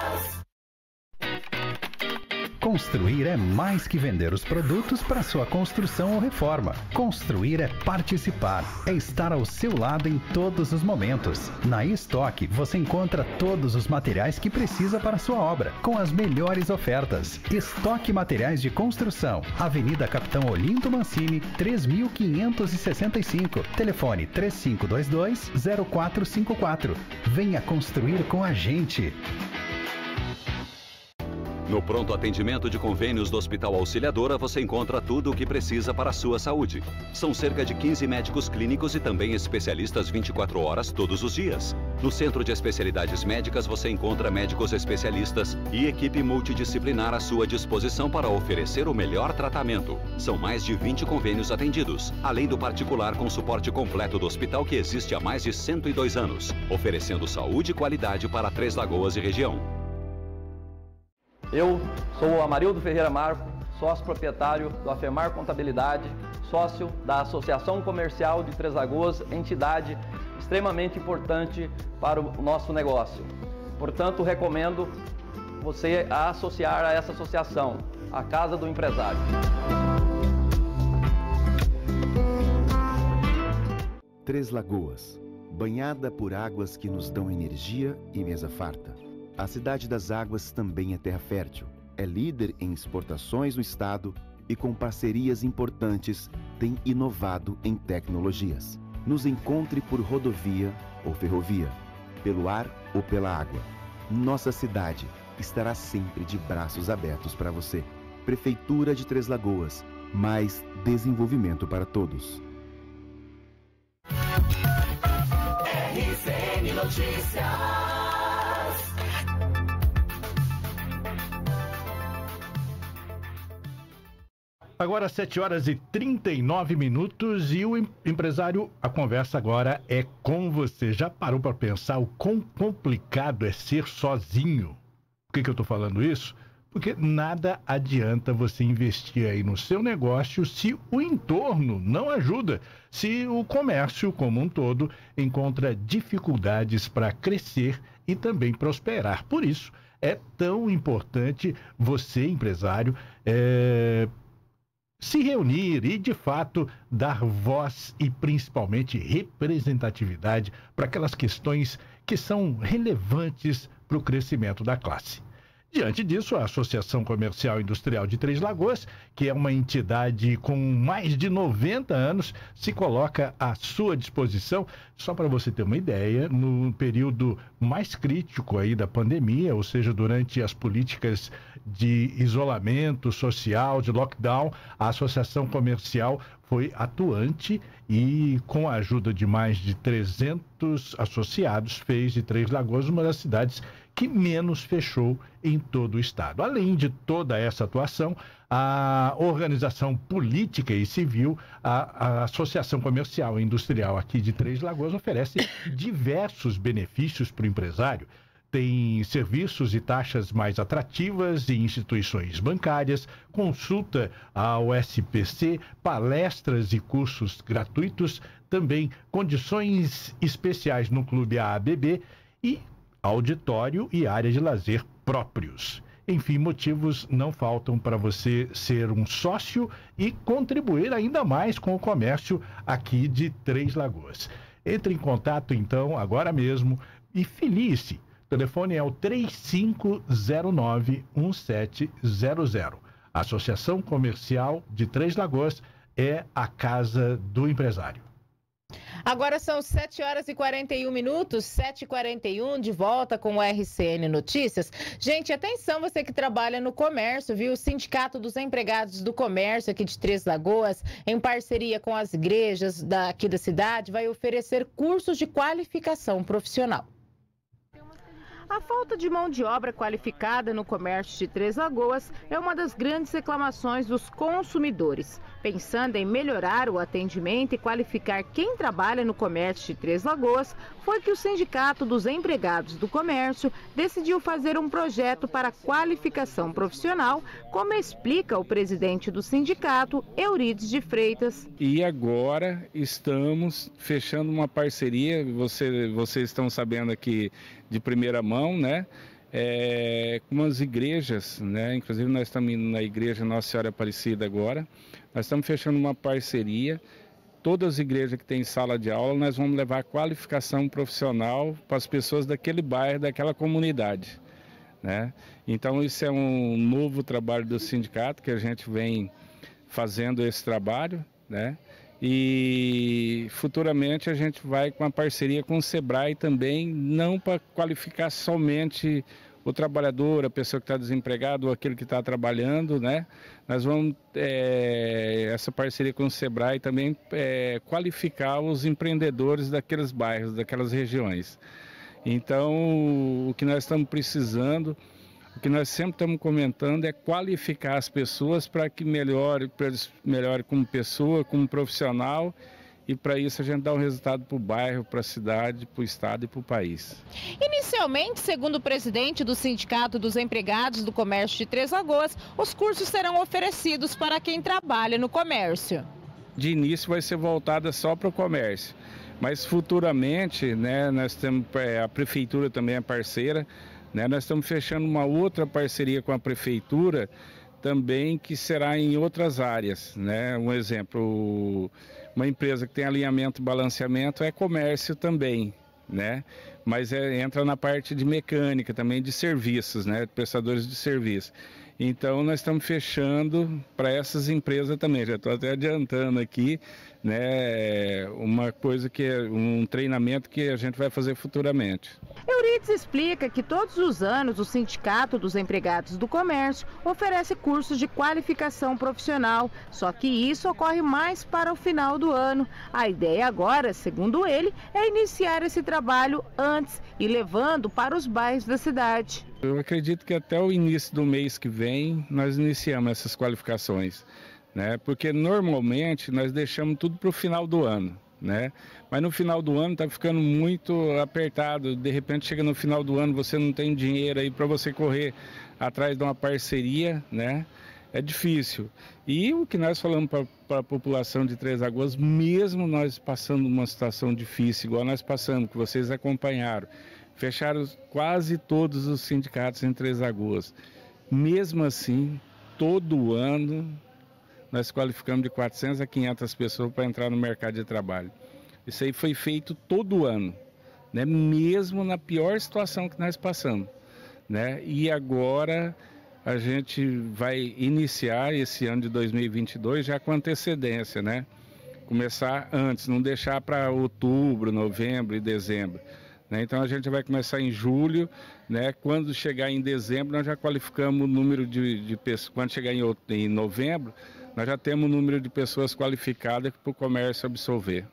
Speaker 16: Construir é mais que vender os produtos para sua construção ou reforma. Construir é participar, é estar ao seu lado em todos os momentos. Na Estoque você encontra todos os materiais que precisa para sua obra, com as melhores ofertas. Estoque Materiais de Construção, Avenida Capitão Olinto Mancini, três mil quinhentos e sessenta e cinco. Telefone três cinco dois dois, zero quatro cinco quatro. Venha construir com a gente.
Speaker 22: No pronto atendimento de convênios do Hospital Auxiliadora, você encontra tudo o que precisa para a sua saúde. São cerca de quinze médicos clínicos e também especialistas vinte e quatro horas todos os dias. No Centro de Especialidades Médicas, você encontra médicos especialistas e equipe multidisciplinar à sua disposição para oferecer o melhor tratamento. São mais de vinte convênios atendidos, além do particular com suporte completo do hospital que existe há mais de cento e dois anos, oferecendo saúde e qualidade para Três Lagoas e região.
Speaker 15: Eu sou o Amarildo Ferreira Marco, sócio proprietário do Afemar Contabilidade, sócio da Associação Comercial de Três Lagoas, entidade extremamente importante para o nosso negócio. Portanto, recomendo você a associar a essa associação, a Casa do Empresário.
Speaker 14: Três Lagoas, banhada por águas que nos dão energia e mesa farta. A Cidade das Águas também é terra fértil, é líder em exportações no estado e com parcerias importantes tem inovado em tecnologias. Nos encontre por rodovia ou ferrovia, pelo ar ou pela água. Nossa cidade estará sempre de braços abertos para você. Prefeitura de Três Lagoas, mais desenvolvimento para todos.
Speaker 17: R C N Notícias.
Speaker 5: Agora sete horas e trinta e nove minutos e o empresário, a conversa agora é com você. Já parou para pensar o quão complicado é ser sozinho? Por que que eu estou falando isso? Porque nada adianta você investir aí no seu negócio se o entorno não ajuda, se o comércio como um todo encontra dificuldades para crescer e também prosperar. Por isso, é tão importante você, empresário, é... se reunir e, de fato, dar voz e, principalmente, representatividade para aquelas questões que são relevantes para o crescimento da classe. Diante disso, a Associação Comercial e Industrial de Três Lagoas, que é uma entidade com mais de noventa anos, se coloca à sua disposição. Só para você ter uma ideia, no período mais crítico aí da pandemia, ou seja, durante as políticas de isolamento social, de lockdown, a Associação Comercial foi atuante e, com a ajuda de mais de trezentos associados, fez de Três Lagoas uma das cidades que menos fechou em todo o estado. Além de toda essa atuação, a organização política e civil, a, a Associação Comercial e Industrial aqui de Três Lagoas, oferece diversos benefícios para o empresário. Tem serviços e taxas mais atrativas em instituições bancárias, consulta ao S P C, palestras e cursos gratuitos, também condições especiais no Clube A A B B e auditório e área de lazer próprios. Enfim, motivos não faltam para você ser um sócio e contribuir ainda mais com o comércio aqui de Três Lagoas. Entre em contato, então, agora mesmo e filie-se. O telefone é o três cinco zero nove, um sete zero zero. A Associação Comercial de Três Lagoas é a Casa do Empresário.
Speaker 2: Agora são sete horas e quarenta e um minutos, sete e quarenta e um, de volta com o R C N Notícias. Gente, atenção você que trabalha no comércio, viu? O Sindicato dos Empregados do Comércio aqui de Três Lagoas, em parceria com as igrejas daqui da cidade, vai oferecer cursos de qualificação profissional. A falta de mão de obra qualificada no comércio de Três Lagoas é uma das grandes reclamações dos consumidores. Pensando em melhorar o atendimento e qualificar quem trabalha no comércio de Três Lagoas, foi que o Sindicato dos Empregados do Comércio decidiu fazer um projeto para qualificação profissional, como explica o presidente do sindicato, Eurides de Freitas.
Speaker 6: E agora estamos fechando uma parceria, você, vocês estão sabendo aqui de primeira mão, né? É, com as igrejas, né? Inclusive nós estamos indo na igreja Nossa Senhora Aparecida agora. Nós estamos fechando uma parceria. Todas as igrejas que têm sala de aula, nós vamos levar qualificação profissional para as pessoas daquele bairro, daquela comunidade, né? Então isso é um novo trabalho do sindicato que a gente vem fazendo esse trabalho, né? E futuramente a gente vai com uma parceria com o Sebrae também, não para qualificar somente o trabalhador, a pessoa que está desempregado ou aquele que está trabalhando, né? Nós vamos, é, essa parceria com o Sebrae também é, qualificar os empreendedores daqueles bairros, daquelas regiões. Então, o que nós estamos precisando, o que nós sempre estamos comentando é qualificar as pessoas para que melhore, melhore como pessoa, como profissional, e para isso a gente dá um resultado para o bairro, para a cidade, para o estado e para o país.
Speaker 2: Inicialmente, segundo o presidente do Sindicato dos Empregados do Comércio de Três Lagoas, os cursos serão oferecidos para quem trabalha no comércio.
Speaker 6: De início vai ser voltada só para o comércio, mas futuramente, né, nós temos, a prefeitura também é parceira, né, nós estamos fechando uma outra parceria com a prefeitura também, que será em outras áreas, né? Um exemplo, uma empresa que tem alinhamento e balanceamento é comércio também, né? Mas é, entra na parte de mecânica também, de serviços, né? Prestadores de serviço. Então nós estamos fechando para essas empresas também, já estou até adiantando aqui, né? Uma coisa que é um treinamento que a gente vai fazer futuramente.
Speaker 2: Eurides explica que todos os anos o Sindicato dos Empregados do Comércio oferece cursos de qualificação profissional, só que isso ocorre mais para o final do ano. A ideia agora, segundo ele, é iniciar esse trabalho antes e levando para os bairros da cidade.
Speaker 6: Eu acredito que até o início do mês que vem nós iniciamos essas qualificações, né? Porque normalmente nós deixamos tudo para o final do ano, né? Mas no final do ano está ficando muito apertado, de repente chega no final do ano, você não tem dinheiro aí para você correr atrás de uma parceria, né? É difícil. E o que nós falamos para a população de Três Lagoas, mesmo nós passando uma situação difícil, igual nós passamos, que vocês acompanharam, fecharam quase todos os sindicatos em Três Lagoas. Mesmo assim, todo ano, nós qualificamos de quatrocentas a quinhentas pessoas para entrar no mercado de trabalho. Isso aí foi feito todo ano, né? Mesmo na pior situação que nós passamos, né? E agora a gente vai iniciar esse ano de dois mil e vinte e dois já com antecedência, né? Começar antes, não deixar para outubro, novembro e dezembro. Então a gente vai começar em julho, né? Quando chegar em dezembro nós já qualificamos o número de, de pessoas, quando chegar em, em novembro nós já temos o número de pessoas qualificadas para o comércio absorver.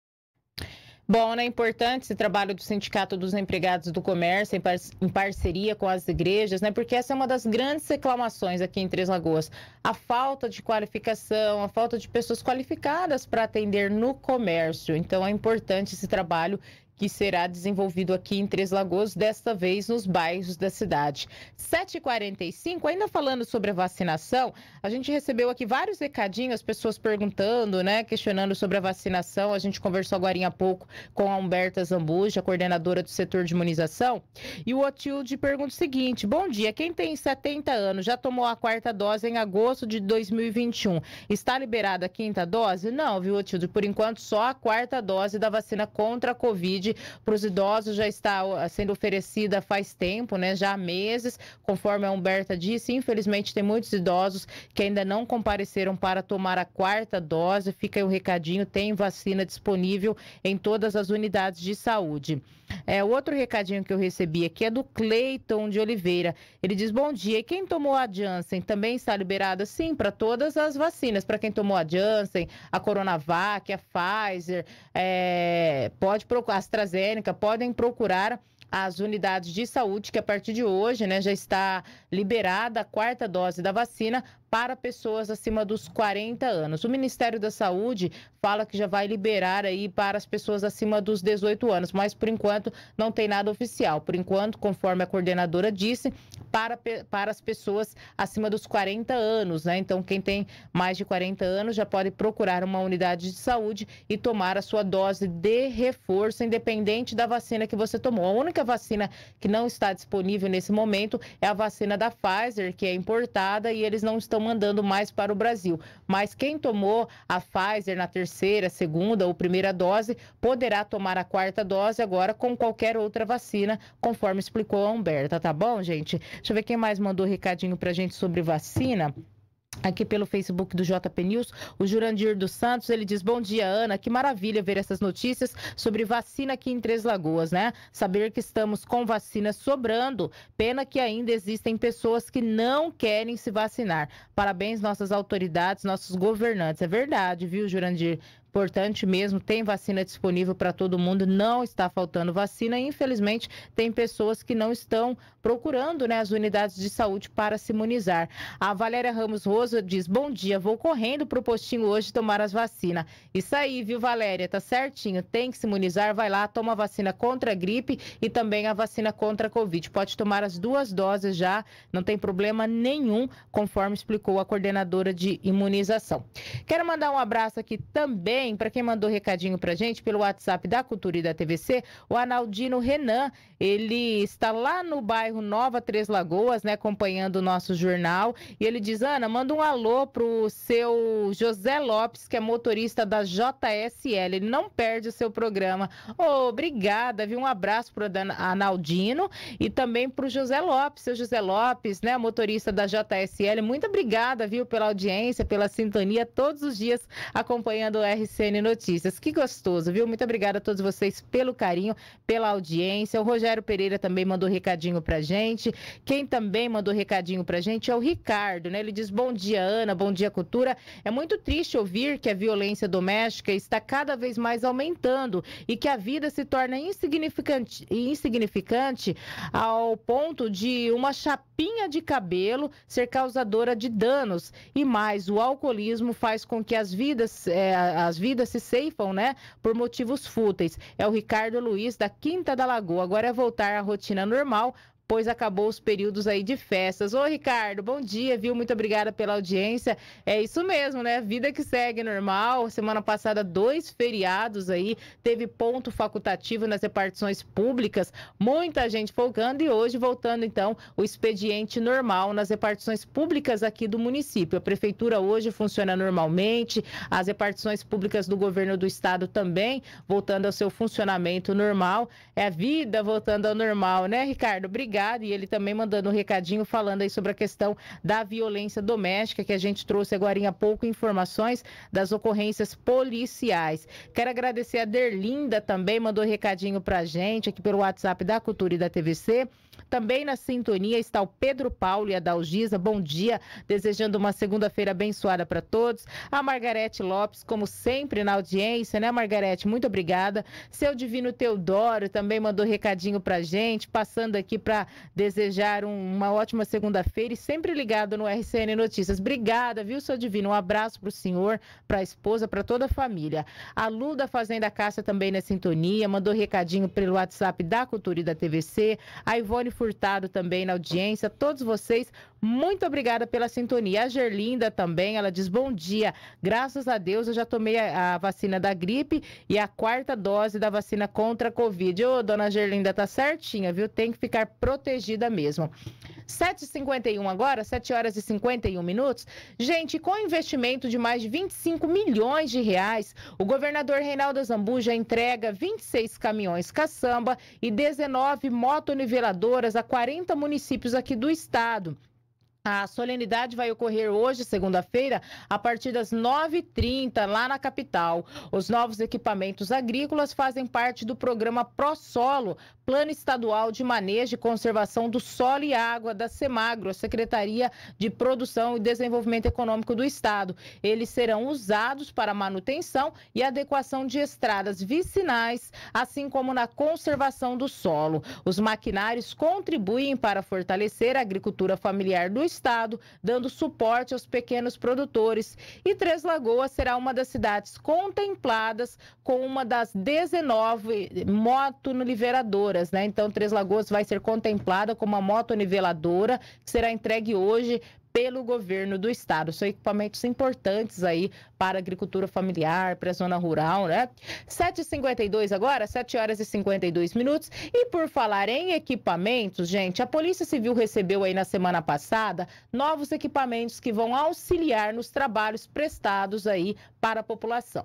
Speaker 2: Bom, né, importante esse trabalho do Sindicato dos Empregados do Comércio em, par em parceria com as igrejas, né? Porque essa é uma das grandes reclamações aqui em Três Lagoas. A falta de qualificação, a falta de pessoas qualificadas para atender no comércio. Então é importante esse trabalho que será desenvolvido aqui em Três Lagoas, desta vez nos bairros da cidade. sete e quarenta e cinco, ainda falando sobre a vacinação, a gente recebeu aqui vários recadinhos, as pessoas perguntando, né, questionando sobre a vacinação. A gente conversou agora há pouco com a Humberta Zambuja, coordenadora do setor de imunização, e o Otilde pergunta o seguinte: bom dia, quem tem setenta anos já tomou a quarta dose em agosto de dois mil e vinte e um, está liberada a quinta dose? Não, viu, Otilde? Por enquanto, só a quarta dose da vacina contra a Covid Saúde para os idosos já está sendo oferecida faz tempo, né? Já há meses, conforme a Humberta disse. Infelizmente, tem muitos idosos que ainda não compareceram para tomar a quarta dose. Fica aí o recadinho, tem vacina disponível em todas as unidades de saúde. É, outro recadinho que eu recebi aqui é do Cleiton de Oliveira. Ele diz, bom dia, e quem tomou a Janssen também está liberada? Sim, para todas as vacinas. Para quem tomou a Janssen, a Coronavac, a Pfizer, é, pode procurar, a AstraZeneca, podem procurar as unidades de saúde, que a partir de hoje, né, já está liberada a quarta dose da vacina para pessoas acima dos quarenta anos. O Ministério da Saúde fala que já vai liberar aí para as pessoas acima dos dezoito anos, mas por enquanto não tem nada oficial. Por enquanto, conforme a coordenadora disse, para, para as pessoas acima dos quarenta anos, né? Então, quem tem mais de quarenta anos já pode procurar uma unidade de saúde e tomar a sua dose de reforço, independente da vacina que você tomou. A única vacina que não está disponível nesse momento é a vacina da Pfizer, que é importada, e eles não estão mandando mais para o Brasil. Mas quem tomou a Pfizer na terceira, segunda ou primeira dose, poderá tomar a quarta dose agora com qualquer outra vacina, conforme explicou a Humberta, tá bom, gente? Deixa eu ver quem mais mandou recadinho pra gente sobre vacina. Aqui pelo Facebook do J P News, o Jurandir dos Santos, ele diz, bom dia, Ana, que maravilha ver essas notícias sobre vacina aqui em Três Lagoas, né? Saber que estamos com vacina sobrando, pena que ainda existem pessoas que não querem se vacinar. Parabéns, nossas autoridades, nossos governantes. É verdade, viu, Jurandir? Importante mesmo, tem vacina disponível para todo mundo, não está faltando vacina. Infelizmente, tem pessoas que não estão procurando, né, as unidades de saúde para se imunizar. A Valéria Ramos Rosa diz, bom dia, vou correndo para o postinho hoje tomar as vacinas. Isso aí, viu, Valéria? Tá certinho, tem que se imunizar, vai lá, toma a vacina contra a gripe e também a vacina contra a Covid. Pode tomar as duas doses já, não tem problema nenhum, conforme explicou a coordenadora de imunização. Quero mandar um abraço aqui também para quem mandou recadinho pra gente pelo WhatsApp da Cultura e da T V C, o Analdino Renan, ele está lá no bairro Nova Três Lagoas, né, acompanhando o nosso jornal, e ele diz, Ana, manda um alô pro seu José Lopes, que é motorista da J S L, ele não perde o seu programa. Oh, obrigada, viu? Um abraço pro Analdino e também pro José Lopes, seu José Lopes, né, motorista da J S L, muito obrigada, viu, pela audiência, pela sintonia, todos os dias acompanhando o R C N Notícias. Que gostoso, viu? Muito obrigada a todos vocês pelo carinho, pela audiência. O Rogério Pereira também mandou recadinho pra gente. Quem também mandou recadinho pra gente é o Ricardo, né? Ele diz, bom dia, Ana, bom dia, Cultura. É muito triste ouvir que a violência doméstica está cada vez mais aumentando e que a vida se torna insignificante, insignificante ao ponto de uma chapinha de cabelo ser causadora de danos. E mais, o alcoolismo faz com que as vidas, é, as vidas se ceifam, né, por motivos fúteis. É o Ricardo Luiz, da Quinta da Lagoa. Agora é voltar à rotina normal, pois acabou os períodos aí de festas. Ô, Ricardo, bom dia, viu? Muito obrigada pela audiência. É isso mesmo, né? Vida que segue normal. Semana passada, dois feriados aí, teve ponto facultativo nas repartições públicas, muita gente folgando e hoje voltando, então, o expediente normal nas repartições públicas aqui do município. A prefeitura hoje funciona normalmente, as repartições públicas do governo do estado também voltando ao seu funcionamento normal. É a vida voltando ao normal, né, Ricardo? Obrigado. E ele também mandando um recadinho falando aí sobre a questão da violência doméstica, que a gente trouxe agora há pouco informações das ocorrências policiais. Quero agradecer a Derlinda também, mandou um recadinho pra gente aqui pelo WhatsApp da Cultura e da T V C. Também na sintonia está o Pedro Paulo e a Dalgisa. Bom dia, desejando uma segunda-feira abençoada para todos. A Margarete Lopes, como sempre, na audiência, né, Margarete? Muito obrigada. Seu Divino Teodoro também mandou recadinho pra gente, passando aqui para desejar um, uma ótima segunda-feira e sempre ligado no R C N Notícias. Obrigada, viu, seu Divino? Um abraço pro senhor, pra esposa, pra toda a família. A Lu da Fazenda Cássia também na sintonia, mandou recadinho pelo WhatsApp da Cultura e da T V C. A Ivone Furtado também na audiência. Todos vocês, muito obrigada pela sintonia. A Gerlinda também, ela diz, bom dia, graças a Deus eu já tomei a, a vacina da gripe e a quarta dose da vacina contra a Covid. Ô, dona Gerlinda, tá certinha, viu? Tem que ficar protegida mesmo. sete e cinquenta e um agora, sete horas e cinquenta e um minutos. Gente, com investimento de mais de vinte e cinco milhões de reais, o governador Reinaldo Azambuja entrega vinte e seis caminhões caçamba e dezenove motoniveladoras a quarenta municípios aqui do estado. A solenidade vai ocorrer hoje, segunda-feira, a partir das nove e trinta, lá na capital. Os novos equipamentos agrícolas fazem parte do programa ProSolo, Plano Estadual de Manejo e Conservação do Solo e Água da Semagro, a Secretaria de Produção e Desenvolvimento Econômico do Estado. Eles serão usados para manutenção e adequação de estradas vicinais, assim como na conservação do solo. Os maquinários contribuem para fortalecer a agricultura familiar do Estado, Estado, dando suporte aos pequenos produtores. E Três Lagoas será uma das cidades contempladas com uma das dezenove motoniveladoras, né? Então, Três Lagoas vai ser contemplada com uma motoniveladora que será entregue hoje pelo governo do estado. São equipamentos importantes aí para a agricultura familiar, para a zona rural, né? sete e cinquenta e dois agora, sete horas e cinquenta e dois minutos. E por falar em equipamentos, gente, a Polícia Civil recebeu aí na semana passada novos equipamentos que vão auxiliar nos trabalhos prestados aí para a população.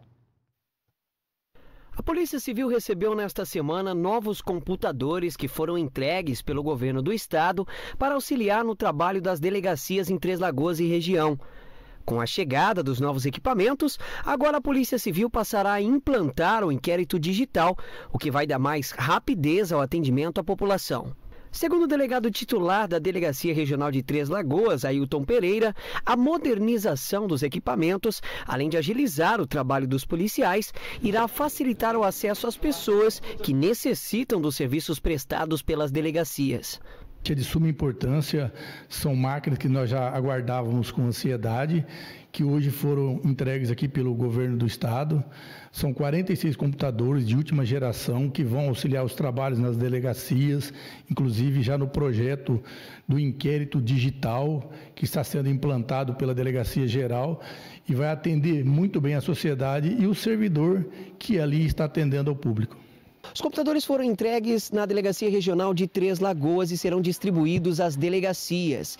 Speaker 1: A Polícia Civil recebeu nesta semana novos computadores que foram entregues pelo governo do estado para auxiliar no trabalho das delegacias em Três Lagoas e região. Com a chegada dos novos equipamentos, agora a Polícia Civil passará a implantar o inquérito digital, o que vai dar mais rapidez ao atendimento à população. Segundo o delegado titular da Delegacia Regional de Três Lagoas, Ailton Pereira, a modernização dos equipamentos, além de agilizar o trabalho dos policiais, irá facilitar o acesso às pessoas que necessitam dos serviços prestados pelas delegacias.
Speaker 7: É de suma importância, são máquinas que nós já aguardávamos com ansiedade, que hoje foram entregues aqui pelo governo do estado. São quarenta e seis computadores de última geração que vão auxiliar os trabalhos nas delegacias, inclusive já no projeto do inquérito digital que está sendo implantado pela Delegacia Geral e vai atender muito bem a sociedade e o servidor que ali está atendendo ao público.
Speaker 1: Os computadores foram entregues na Delegacia Regional de Três Lagoas e serão distribuídos às delegacias.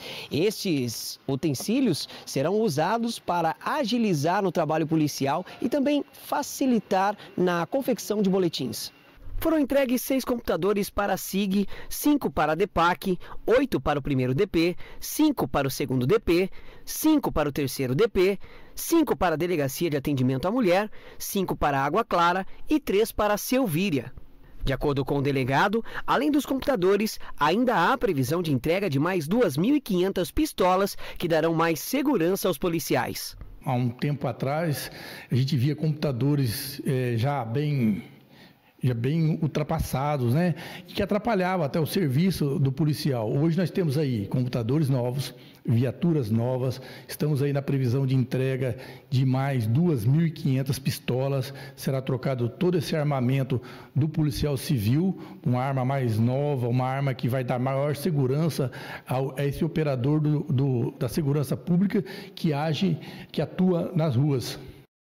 Speaker 1: Estes utensílios serão usados para agilizar no trabalho policial e também facilitar na confecção de boletins. Foram entregues seis computadores para a S I G, cinco para a DEPAC, oito para o primeiro D P, cinco para o segundo D P, cinco para o terceiro D P, cinco para a Delegacia de Atendimento à Mulher, cinco para a Água Clara e três para a Selvíria. De acordo com o delegado, além dos computadores, ainda há previsão de entrega de mais duas mil e quinhentas pistolas que darão mais segurança aos policiais.
Speaker 7: Há um tempo atrás, a gente via computadores eh, já bem... já bem ultrapassados, né? E que atrapalhava até o serviço do policial. Hoje nós temos aí computadores novos, viaturas novas, estamos aí na previsão de entrega de mais duas mil e quinhentas pistolas, será trocado todo esse armamento do policial civil, uma arma mais nova, uma arma que vai dar maior segurança ao, a esse operador do, do, da segurança pública que age, que atua nas ruas.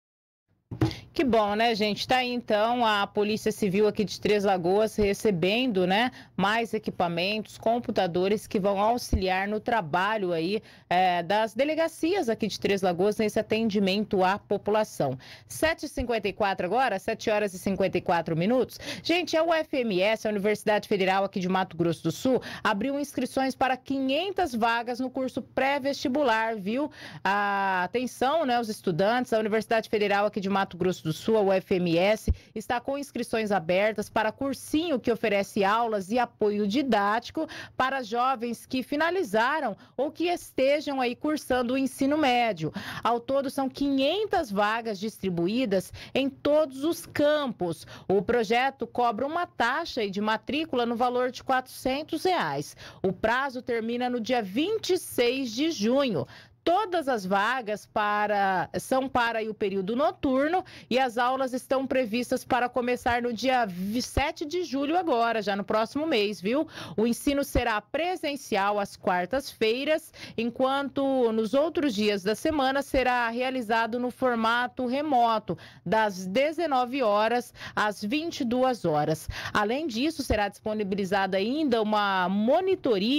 Speaker 2: Que bom, né, gente? Tá aí, então, a Polícia Civil aqui de Três Lagoas recebendo, né, mais equipamentos, computadores que vão auxiliar no trabalho aí é, das delegacias aqui de Três Lagoas nesse atendimento à população. sete e cinquenta e quatro agora, sete horas e cinquenta e quatro minutos. Gente, a U F M S, a Universidade Federal aqui de Mato Grosso do Sul, abriu inscrições para quinhentas vagas no curso pré-vestibular, viu? Ah, atenção, né, os estudantes, a Universidade Federal aqui de Mato Grosso do Sul, a U F M S, está com inscrições abertas para cursinho que oferece aulas e apoio didático para jovens que finalizaram ou que estejam aí cursando o ensino médio. Ao todo, são quinhentas vagas distribuídas em todos os campos. O projeto cobra uma taxa de matrícula no valor de quatrocentos reais. O prazo termina no dia vinte e seis de junho. Todas as vagas para, são para aí o período noturno e as aulas estão previstas para começar no dia sete de julho agora, já no próximo mês, viu? O ensino será presencial às quartas-feiras, enquanto nos outros dias da semana será realizado no formato remoto, das dezenove horas às vinte e duas horas. Além disso, será disponibilizada ainda uma monitoria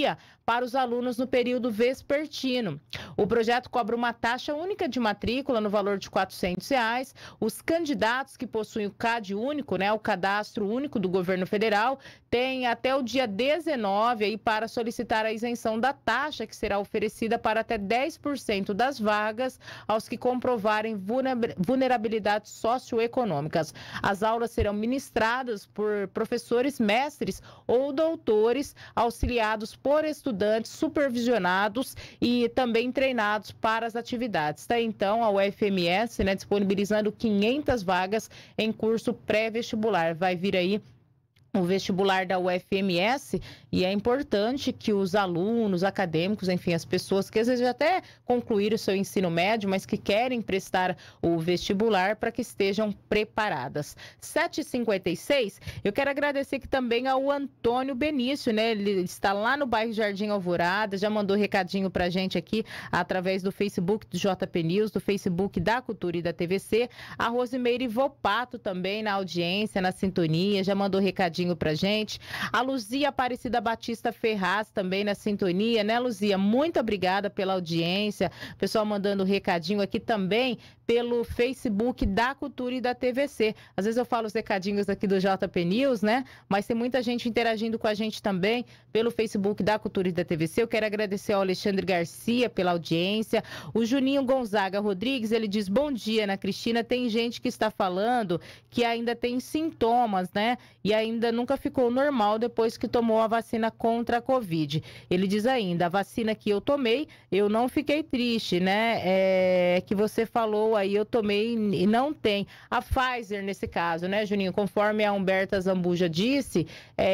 Speaker 2: para os alunos no período vespertino. O projeto cobra uma taxa única de matrícula no valor de quatrocentos reais. Os candidatos que possuem o C A D único, né, o Cadastro Único do Governo Federal, têm até o dia dezenove aí para solicitar a isenção da taxa, que será oferecida para até dez por cento das vagas aos que comprovarem vulnerabilidades socioeconômicas. As aulas serão ministradas por professores mestres ou doutores, auxiliados por estudantes supervisionados e também treinados para as atividades. Está então a U F M S, né, disponibilizando quinhentas vagas em curso pré-vestibular. Vai vir aí o vestibular da U F M S e é importante que os alunos, acadêmicos, enfim, as pessoas que às vezes já até concluíram o seu ensino médio, mas que querem prestar o vestibular para que estejam preparadas. sete e cinquenta e seis, eu quero agradecer aqui também ao Antônio Benício, né? Ele está lá no bairro Jardim Alvorada, já mandou recadinho para a gente aqui através do Facebook do J P News, do Facebook da Cultura e da T V C. A Rosimeire Vopato também na audiência, na sintonia, já mandou recadinho pra gente. A Luzia Aparecida Batista Ferraz também na sintonia, né, Luzia? Muito obrigada pela audiência. Pessoal mandando recadinho aqui também pelo Facebook da Cultura e da T V C. Às vezes eu falo os recadinhos aqui do J P News, né? Mas tem muita gente interagindo com a gente também pelo Facebook da Cultura e da T V C. Eu quero agradecer ao Alexandre Garcia pela audiência. O Juninho Gonzaga Rodrigues, ele diz: bom dia, Ana Cristina. Tem gente que está falando que ainda tem sintomas, né? E ainda nunca ficou normal depois que tomou a vacina contra a Covid. Ele diz ainda: a vacina que eu tomei, eu não fiquei triste, né? É que você falou aí, eu tomei e não tem. A Pfizer, nesse caso, né, Juninho? Conforme a Humberta Zambuja disse,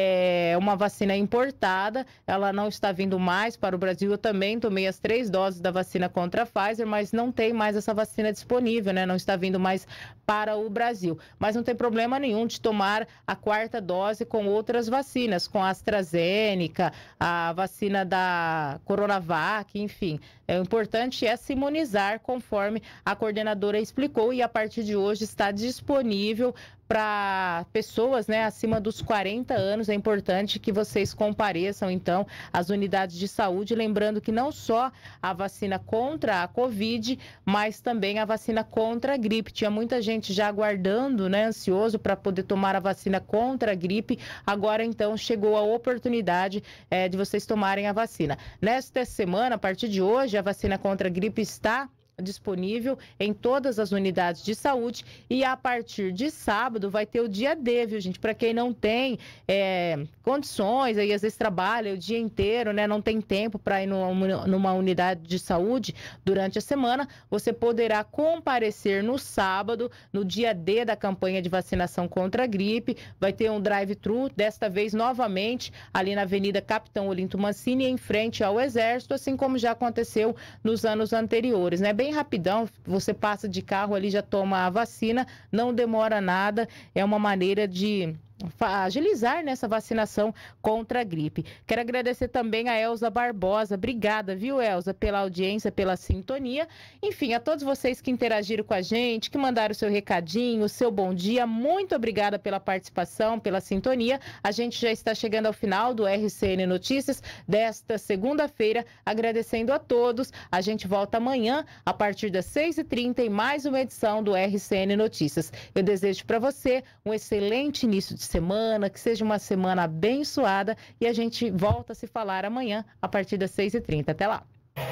Speaker 2: é uma vacina importada, ela não está vindo mais para o Brasil. Eu também tomei as três doses da vacina contra a Pfizer, mas não tem mais essa vacina disponível, né? Não está vindo mais para o Brasil. Mas não tem problema nenhum de tomar a quarta dose com outras vacinas, com a AstraZeneca, a vacina da Coronavac, enfim. É, o importante é se imunizar, conforme a coordenadora explicou, e a partir de hoje está disponível para pessoas, né, acima dos quarenta anos. É importante que vocês compareçam, então, às unidades de saúde, lembrando que não só a vacina contra a Covid, mas também a vacina contra a gripe. Tinha muita gente já aguardando, né, ansioso para poder tomar a vacina contra a gripe. Agora, então, chegou a oportunidade é, de vocês tomarem a vacina. Nesta semana, a partir de hoje, a vacina contra a gripe está disponível em todas as unidades de saúde, e a partir de sábado vai ter o dia D, viu, gente? Para quem não tem é, condições, aí às vezes trabalha o dia inteiro, né? Não tem tempo para ir numa, numa unidade de saúde durante a semana, você poderá comparecer no sábado, no dia D da campanha de vacinação contra a gripe. Vai ter um drive-thru, desta vez novamente ali na Avenida Capitão Olinto Mancini, em frente ao Exército, assim como já aconteceu nos anos anteriores, né? Bem rapidão, você passa de carro ali, já toma a vacina, não demora nada, é uma maneira de agilizar nessa vacinação contra a gripe. Quero agradecer também a Elza Barbosa. Obrigada, viu, Elza, pela audiência, pela sintonia. Enfim, a todos vocês que interagiram com a gente, que mandaram o seu recadinho, o seu bom dia, muito obrigada pela participação, pela sintonia. A gente já está chegando ao final do R C N Notícias desta segunda-feira, agradecendo a todos. A gente volta amanhã, a partir das seis e trinta, em mais uma edição do R C N Notícias. Eu desejo para você um excelente início de semana, que seja uma semana abençoada, e a gente volta a se falar amanhã a partir das seis e trinta. Até lá.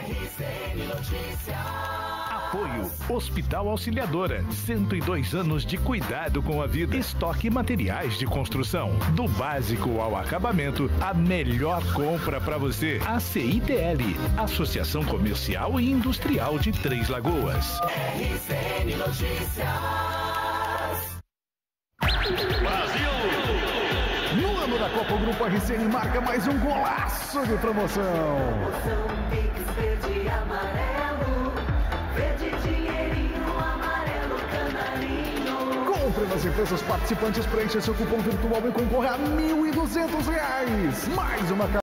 Speaker 13: Apoio Hospital Auxiliadora, cento e dois anos de cuidado com a vida. Estoque materiais de construção, do básico ao acabamento, a melhor compra para você. A C I T L, Associação Comercial e Industrial de Três Lagoas.
Speaker 17: R C N Notícias.
Speaker 13: Brasil!
Speaker 8: No ano da Copa, o Grupo R C N marca mais um golaço de promoção.
Speaker 17: Promoção Pix verde e amarelo, verde dinheirinho, amarelo canarinho.
Speaker 8: Compre nas empresas participantes, preencha seu cupom virtual e concorra a mil e duzentos reais. Mais uma